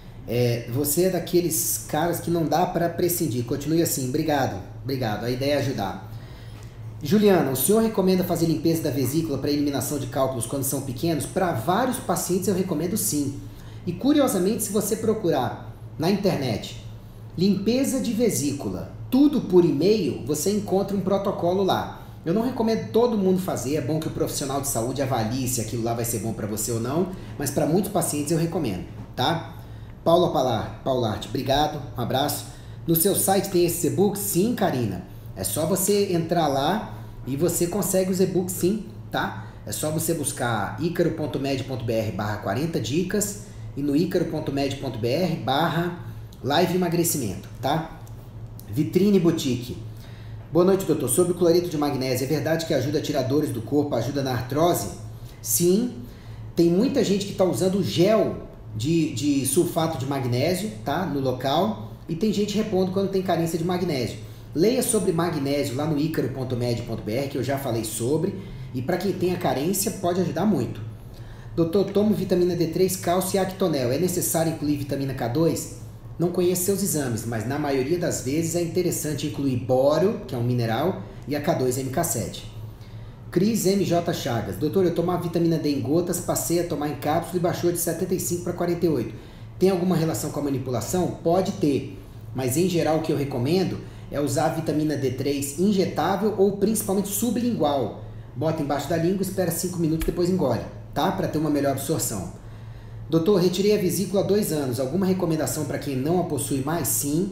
É, você é daqueles caras que não dá para prescindir. Continue assim, obrigado, obrigado. A ideia é ajudar. Juliana, o senhor recomenda fazer limpeza da vesícula para eliminação de cálculos quando são pequenos? Para vários pacientes eu recomendo sim. E curiosamente, se você procurar na internet limpeza de vesícula, tudo por e-mail, você encontra um protocolo lá. Eu não recomendo todo mundo fazer, é bom que o profissional de saúde avalie se aquilo lá vai ser bom para você ou não, mas para muitos pacientes eu recomendo, tá? Paula Palar, Paularte, obrigado, um abraço. No seu site tem esses e-books? Sim, Karina. É só você entrar lá e você consegue os e-books sim, tá? É só você buscar icaro ponto med ponto br barra quarenta dicas e no icaro ponto med ponto br barra live emagrecimento, tá? Vitrine Boutique. Boa noite, doutor. Sobre o cloreto de magnésio, é verdade que ajuda a tirar dores do corpo, ajuda na artrose? Sim. Tem muita gente que está usando gel de, de sulfato de magnésio, tá? No local. E tem gente repondo quando tem carência de magnésio. Leia sobre magnésio lá no icaro ponto med ponto br, que eu já falei sobre, e para quem tem a carência pode ajudar muito. Doutor, tomo vitamina D três, cálcio e actonel. É necessário incluir vitamina K dois? Não conheço seus exames, mas na maioria das vezes é interessante incluir boro, que é um mineral, e a K dois M K sete. Cris M J Chagas. Doutor, eu tomava vitamina D em gotas, passei a tomar em cápsula e baixou de setenta e cinco para quarenta e oito. Tem alguma relação com a manipulação? Pode ter, mas em geral o que eu recomendo é usar a vitamina D três injetável ou principalmente sublingual. Bota embaixo da língua, espera cinco minutos, depois engole, tá? Para ter uma melhor absorção. Doutor, retirei a vesícula há dois anos. Alguma recomendação para quem não a possui mais? Sim.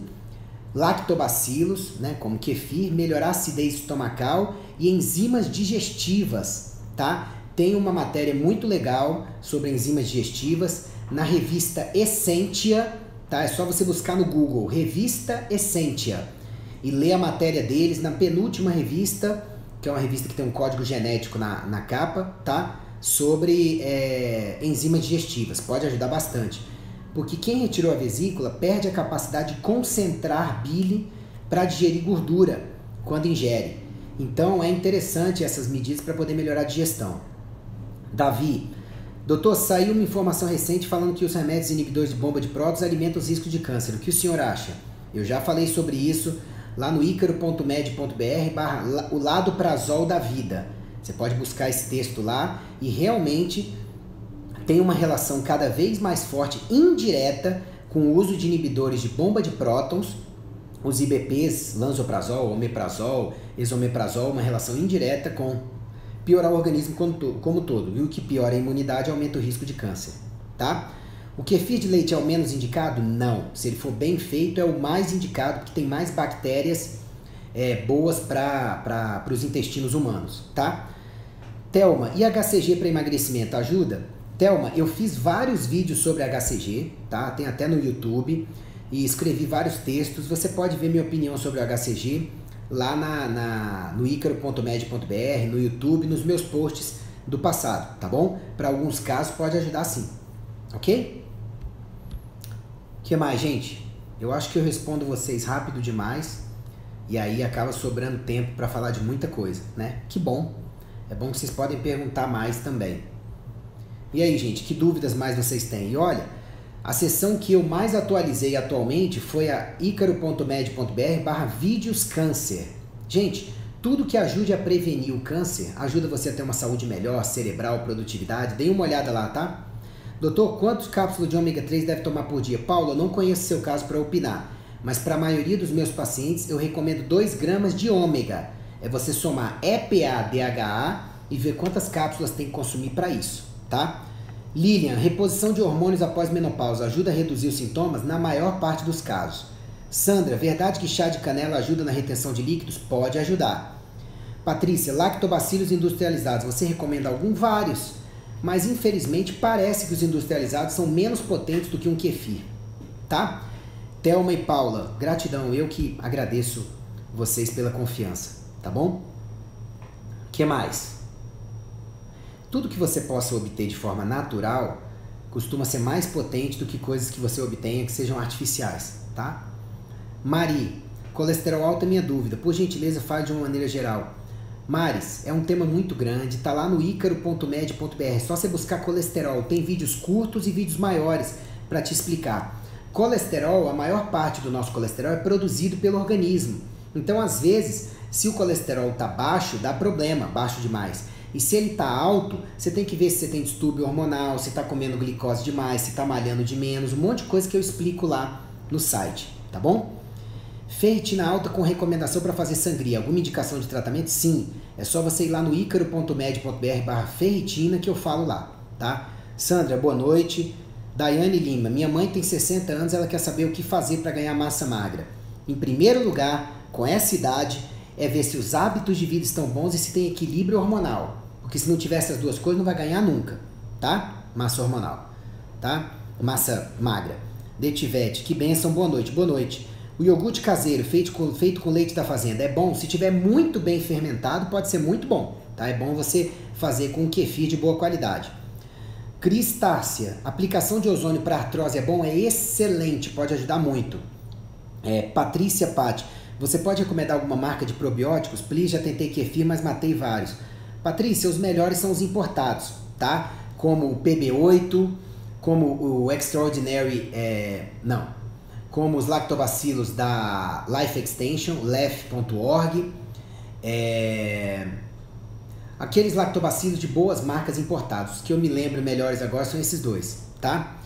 Lactobacilos, né, como kefir, melhorar a acidez estomacal e enzimas digestivas, tá? Tem uma matéria muito legal sobre enzimas digestivas na revista Essentia, tá? É só você buscar no Google, revista Essentia, e ler a matéria deles na penúltima revista, que é uma revista que tem um código genético na, na capa, tá? Sobre é, enzimas digestivas, pode ajudar bastante. Porque quem retirou a vesícula perde a capacidade de concentrar bile para digerir gordura quando ingere. Então é interessante essas medidas para poder melhorar a digestão. Davi, doutor, saiu uma informação recente falando que os remédios inibidores de bomba de prótons alimentam os riscos de câncer. O que o senhor acha? Eu já falei sobre isso lá no icaro ponto med ponto br barra o lado prazol da vida. Você pode buscar esse texto lá e realmente tem uma relação cada vez mais forte, indireta, com o uso de inibidores de bomba de prótons, os I B Ps, lansoprazol, omeprazol, esomeprazol, uma relação indireta com piorar o organismo como, to como todo. E o que piora a imunidade aumenta o risco de câncer, tá? O kefir de leite é o menos indicado? Não. Se ele for bem feito, é o mais indicado, porque tem mais bactérias é, boas para os intestinos humanos, tá? Thelma, e H C G para emagrecimento ajuda? Thelma, eu fiz vários vídeos sobre H C G, tá? Tem até no YouTube, e escrevi vários textos. Você pode ver minha opinião sobre o H C G lá na, na, no icaro ponto med ponto br, no YouTube, nos meus posts do passado, tá bom? Para alguns casos pode ajudar sim, ok? O que mais, gente? Eu acho que eu respondo vocês rápido demais, e aí acaba sobrando tempo para falar de muita coisa, né? Que bom! É bom que vocês podem perguntar mais também. E aí, gente, que dúvidas mais vocês têm? E olha, a seção que eu mais atualizei atualmente foi a icaro ponto med ponto br barra vídeos câncer. Gente, tudo que ajude a prevenir o câncer ajuda você a ter uma saúde melhor, cerebral, produtividade. Dê uma olhada lá, tá? Doutor, quantas cápsulas de ômega três deve tomar por dia? Paulo, eu não conheço seu caso para opinar, mas para a maioria dos meus pacientes eu recomendo dois gramas de ômega. É você somar E P A D H A e ver quantas cápsulas tem que consumir para isso, tá? Lilian, reposição de hormônios após menopausa ajuda a reduzir os sintomas? Na maior parte dos casos. Sandra, verdade que chá de canela ajuda na retenção de líquidos? Pode ajudar. Patrícia, lactobacilos industrializados, você recomenda algum? Vários. Mas infelizmente parece que os industrializados são menos potentes do que um kefir, tá? Thelma e Paula, gratidão, eu que agradeço vocês pela confiança, tá bom? O que mais? Tudo que você possa obter de forma natural costuma ser mais potente do que coisas que você obtenha que sejam artificiais, tá? Mari, colesterol alto é minha dúvida, por gentileza fale de uma maneira geral. Maris, é um tema muito grande, tá lá no icaro ponto med ponto br, só você buscar colesterol, tem vídeos curtos e vídeos maiores para te explicar. Colesterol, a maior parte do nosso colesterol é produzido pelo organismo, então às vezes, se o colesterol tá baixo, dá problema, baixo demais, e se ele tá alto, você tem que ver se você tem distúrbio hormonal, se tá comendo glicose demais, se tá malhando de menos, um monte de coisa que eu explico lá no site, tá bom? Ferritina alta com recomendação para fazer sangria. Alguma indicação de tratamento? Sim. É só você ir lá no icaro ponto med ponto br barra ferritina que eu falo lá, tá? Sandra, boa noite. Daiane Lima, minha mãe tem sessenta anos, ela quer saber o que fazer para ganhar massa magra. Em primeiro lugar, com essa idade, é ver se os hábitos de vida estão bons e se tem equilíbrio hormonal. Porque se não tiver essas duas coisas, não vai ganhar nunca, tá? Massa hormonal, tá? Massa magra. Detivete, que bênção, boa noite, boa noite. O iogurte caseiro, feito com, feito com leite da fazenda, é bom? Se tiver muito bem fermentado, pode ser muito bom, tá? É bom você fazer com um kefir de boa qualidade. Cristácia, aplicação de ozônio para artrose é bom? É excelente, pode ajudar muito. É, Patrícia Patti, você pode recomendar alguma marca de probióticos? Please, já tentei kefir, mas matei vários. Patrícia, os melhores são os importados, tá? Como o P B oito, como o Extraordinary, é, não... como os lactobacilos da Life Extension, lef ponto org, é... aqueles lactobacilos de boas marcas importados, que eu me lembro melhores agora são esses dois, tá?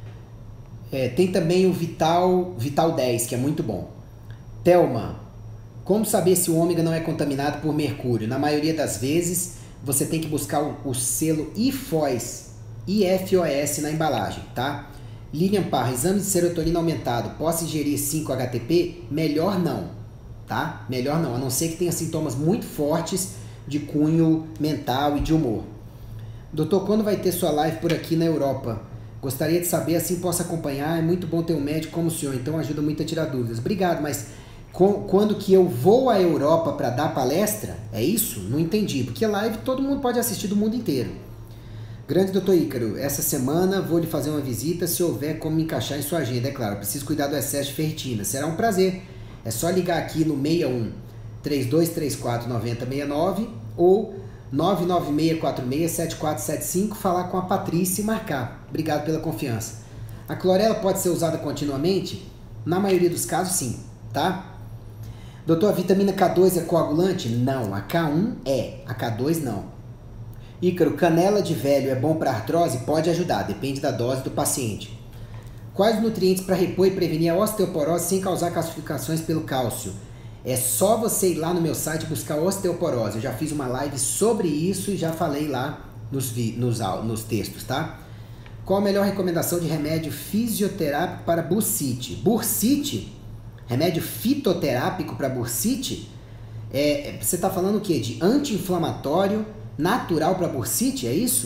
É, tem também o Vital, Vital dez, que é muito bom. Thelma, como saber se o ômega não é contaminado por mercúrio? Na maioria das vezes, você tem que buscar o, o selo I F O S, I F O S na embalagem, tá? Lilian Parra, exame de serotonina aumentado, posso ingerir cinco H T P? Melhor não, tá? Melhor não, a não ser que tenha sintomas muito fortes de cunho mental e de humor. Doutor, quando vai ter sua live por aqui na Europa? Gostaria de saber, assim posso acompanhar, é muito bom ter um médico como o senhor, então ajuda muito a tirar dúvidas. Obrigado, mas com, quando que eu vou à Europa para dar palestra, é isso? Não entendi, porque live todo mundo pode assistir do mundo inteiro. Grande doutor Ícaro, essa semana vou lhe fazer uma visita se houver como me encaixar em sua agenda. É claro, preciso cuidar do excesso de ferritina. Será um prazer. É só ligar aqui no seis um, três dois três quatro, nove zero seis nove ou nove nove seis quatro seis, sete quatro sete cinco, falar com a Patrícia e marcar. Obrigado pela confiança. A clorela pode ser usada continuamente? Na maioria dos casos, sim, tá? Doutor, a vitamina K dois é coagulante? Não, a K um é, a K dois não. Ícaro, canela de velho é bom para artrose? Pode ajudar, depende da dose do paciente. Quais nutrientes para repor e prevenir a osteoporose sem causar calcificações pelo cálcio? É só você ir lá no meu site buscar osteoporose. Eu já fiz uma live sobre isso e já falei lá nos, vi, nos, nos textos, tá? Qual a melhor recomendação de remédio fisioterápico para bursite? Bursite? Remédio fitoterápico para bursite? É, você está falando o quê? De anti-inflamatório natural para bursite, é isso?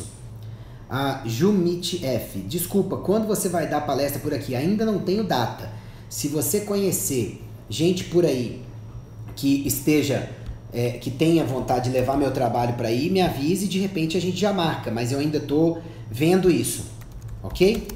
A Jumit F. Desculpa, quando você vai dar palestra por aqui? Ainda não tenho data. Se você conhecer gente por aí que esteja, é, que tenha vontade de levar meu trabalho para aí, me avise e de repente a gente já marca, mas eu ainda estou vendo isso, ok?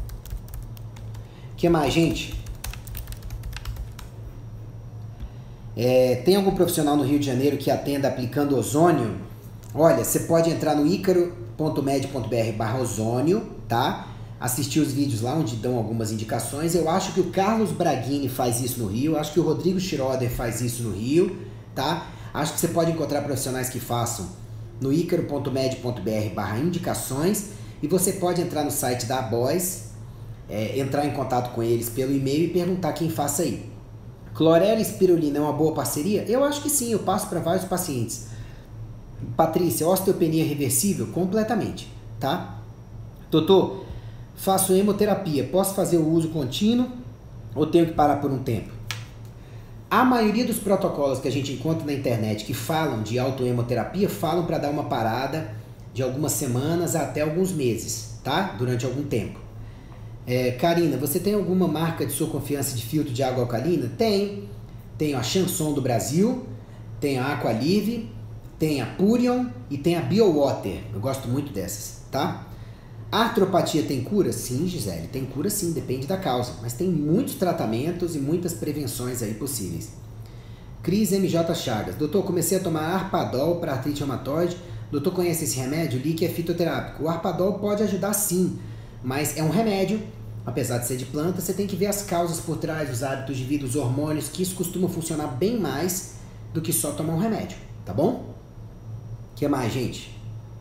O que mais, gente? É, tem algum profissional no Rio de Janeiro que atenda aplicando ozônio? Olha, você pode entrar no icaro ponto med ponto br barra ozônio, tá? Assistir os vídeos lá onde dão algumas indicações. Eu acho que o Carlos Braghini faz isso no Rio, acho que o Rodrigo Schroeder faz isso no Rio, tá? Acho que você pode encontrar profissionais que façam no icaro ponto med ponto br barra indicações, e você pode entrar no site da Boys, é, entrar em contato com eles pelo e-mail e perguntar quem faça aí. Clorela e espirulina é uma boa parceria? Eu acho que sim, eu passo para vários pacientes. Patrícia, osteopenia reversível? Completamente, tá? Doutor, faço hemoterapia, posso fazer o uso contínuo ou tenho que parar por um tempo? A maioria dos protocolos que a gente encontra na internet que falam de autohemoterapia falam para dar uma parada de algumas semanas até alguns meses, tá? Durante algum tempo. É, Karina, você tem alguma marca de sua confiança de filtro de água alcalina? Tenho. Tenho a Chanson do Brasil, tenho a Aqualive, tem a Purion e tem a BioWater. Eu gosto muito dessas, tá? A artropatia tem cura? Sim, Gisele, tem cura sim, depende da causa. Mas tem muitos tratamentos e muitas prevenções aí possíveis. Cris M J Chagas. Doutor, comecei a tomar Arpadol para artrite reumatoide. Doutor, conhece esse remédio? Li que é fitoterápico. O Arpadol pode ajudar sim, mas é um remédio. Apesar de ser de planta, você tem que ver as causas por trás, os hábitos de vida, os hormônios, que isso costuma funcionar bem mais do que só tomar um remédio, tá bom? O que mais, gente?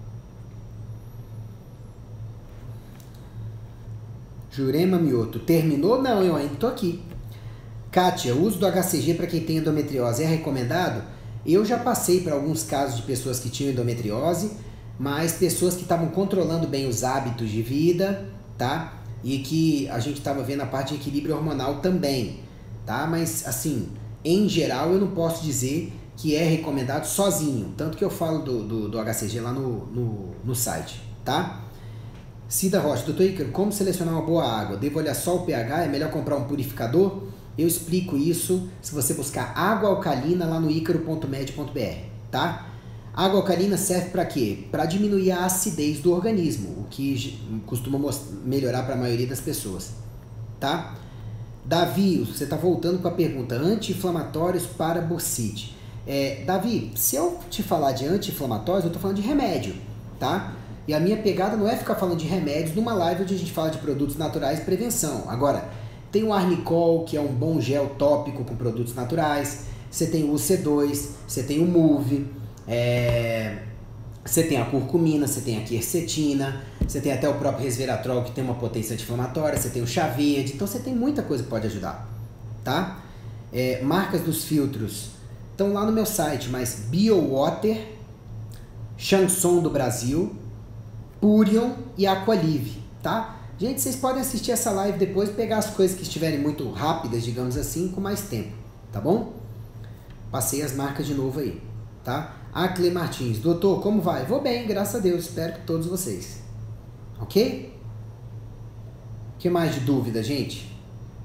Jurema Mioto, terminou? Não, eu ainda tô aqui. Kátia, o uso do H C G para quem tem endometriose é recomendado? Eu já passei por alguns casos de pessoas que tinham endometriose, mas pessoas que estavam controlando bem os hábitos de vida, tá? E que a gente estava vendo a parte de equilíbrio hormonal também, tá? Mas, assim, em geral, eu não posso dizer que é recomendado sozinho. Tanto que eu falo do, do, do H C G lá no, no, no site, tá? Cida Rocha, doutor Ícaro, como selecionar uma boa água? Devo olhar só o pH? É melhor comprar um purificador? Eu explico isso se você buscar água alcalina lá no icaro ponto med ponto br, tá? Água alcalina serve para quê? Para diminuir a acidez do organismo, o que costuma melhorar para a maioria das pessoas, tá? Davi, você está voltando com a pergunta, anti-inflamatórios para bursite. É, Davi, se eu te falar de anti-inflamatórios, eu estou falando de remédio, tá? E a minha pegada não é ficar falando de remédios numa live onde a gente fala de produtos naturais e prevenção. Agora, tem o Arnicol, que é um bom gel tópico com produtos naturais, você tem o U C dois, você tem o Move, é... você tem a curcumina, você tem a quercetina, você tem até o próprio resveratrol, que tem uma potência anti-inflamatória, você tem o chá verde, então você tem muita coisa que pode ajudar, tá? É, marcas dos filtros estão lá no meu site, mas BioWater, Chanson do Brasil, Purion e Aqualive, tá? Gente, vocês podem assistir essa live depois e pegar as coisas que estiverem muito rápidas, digamos assim, com mais tempo, tá bom? Passei as marcas de novo aí, tá? Acle Martins, doutor, como vai? Vou bem, graças a Deus, espero que todos vocês. Ok? O que mais de dúvida, gente?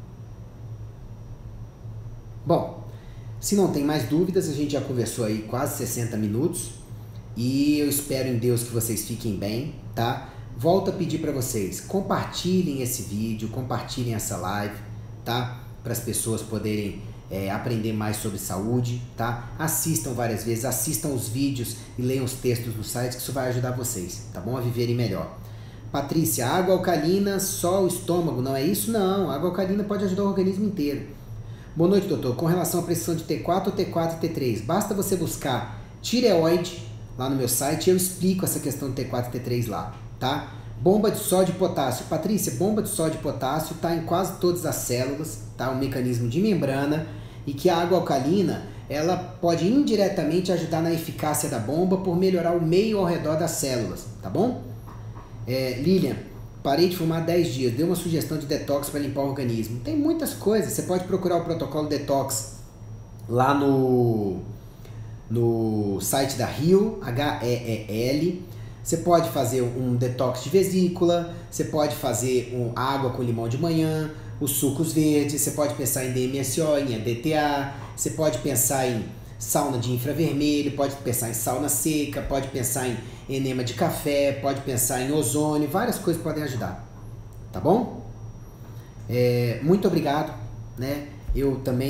Bom, se não tem mais dúvidas, a gente já conversou aí quase sessenta minutos e eu espero em Deus que vocês fiquem bem, tá? Volto a pedir para vocês, compartilhem esse vídeo, compartilhem essa live, tá? Para as pessoas poderem é, aprender mais sobre saúde, tá? Assistam várias vezes, assistam os vídeos e leiam os textos no site, que isso vai ajudar vocês, tá bom? A viverem melhor. Patrícia, água alcalina, só o estômago, não é isso? Não, água alcalina pode ajudar o organismo inteiro. Boa noite, doutor. Com relação à prescrição de T quatro, T quatro e T três, basta você buscar tireoide lá no meu site e eu explico essa questão do T quatro e T três lá, tá? Bomba de sódio e potássio. Patrícia, bomba de sódio e potássio está em quase todas as células, tá? Um mecanismo de membrana e que a água alcalina, ela pode indiretamente ajudar na eficácia da bomba por melhorar o meio ao redor das células, tá bom? É, Lilian, parei de fumar dez dias, deu uma sugestão de detox para limpar o organismo. Tem muitas coisas, você pode procurar o protocolo detox lá no, no site da Rio, H E E L. Você pode fazer um detox de vesícula, você pode fazer um água com limão de manhã, os sucos verdes, você pode pensar em D M S O, em E D T A, você pode pensar em sauna de infravermelho, pode pensar em sauna seca, pode pensar em enema de café, pode pensar em ozônio, várias coisas podem ajudar, tá bom? É, muito obrigado, né? Eu também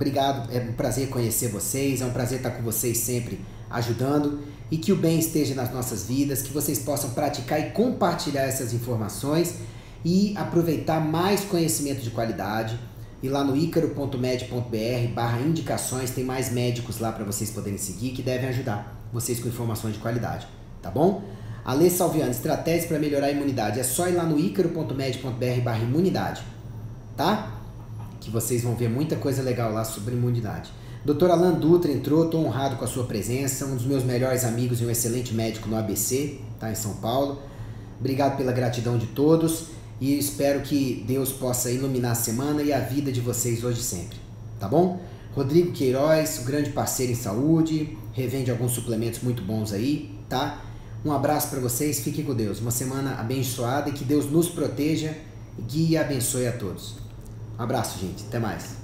Obrigado, é um prazer conhecer vocês, é um prazer estar com vocês sempre ajudando e que o bem esteja nas nossas vidas, que vocês possam praticar e compartilhar essas informações e aproveitar mais conhecimento de qualidade. E lá no icaro ponto med ponto br barra indicações tem mais médicos lá para vocês poderem seguir que devem ajudar vocês com informações de qualidade, tá bom? Alê Salviano, estratégias para melhorar a imunidade. É só ir lá no icaro ponto med ponto br barra imunidade, tá? Que vocês vão ver muita coisa legal lá sobre imunidade. doutor Alan Dutra entrou, estou honrado com a sua presença, um dos meus melhores amigos e um excelente médico no A B C, tá, em São Paulo. Obrigado pela gratidão de todos e espero que Deus possa iluminar a semana e a vida de vocês hoje e sempre, tá bom? Rodrigo Queiroz, um grande parceiro em saúde, revende alguns suplementos muito bons aí, tá? Um abraço para vocês, fiquem com Deus. Uma semana abençoada e que Deus nos proteja, guie e abençoe a todos. Um abraço, gente. Até mais.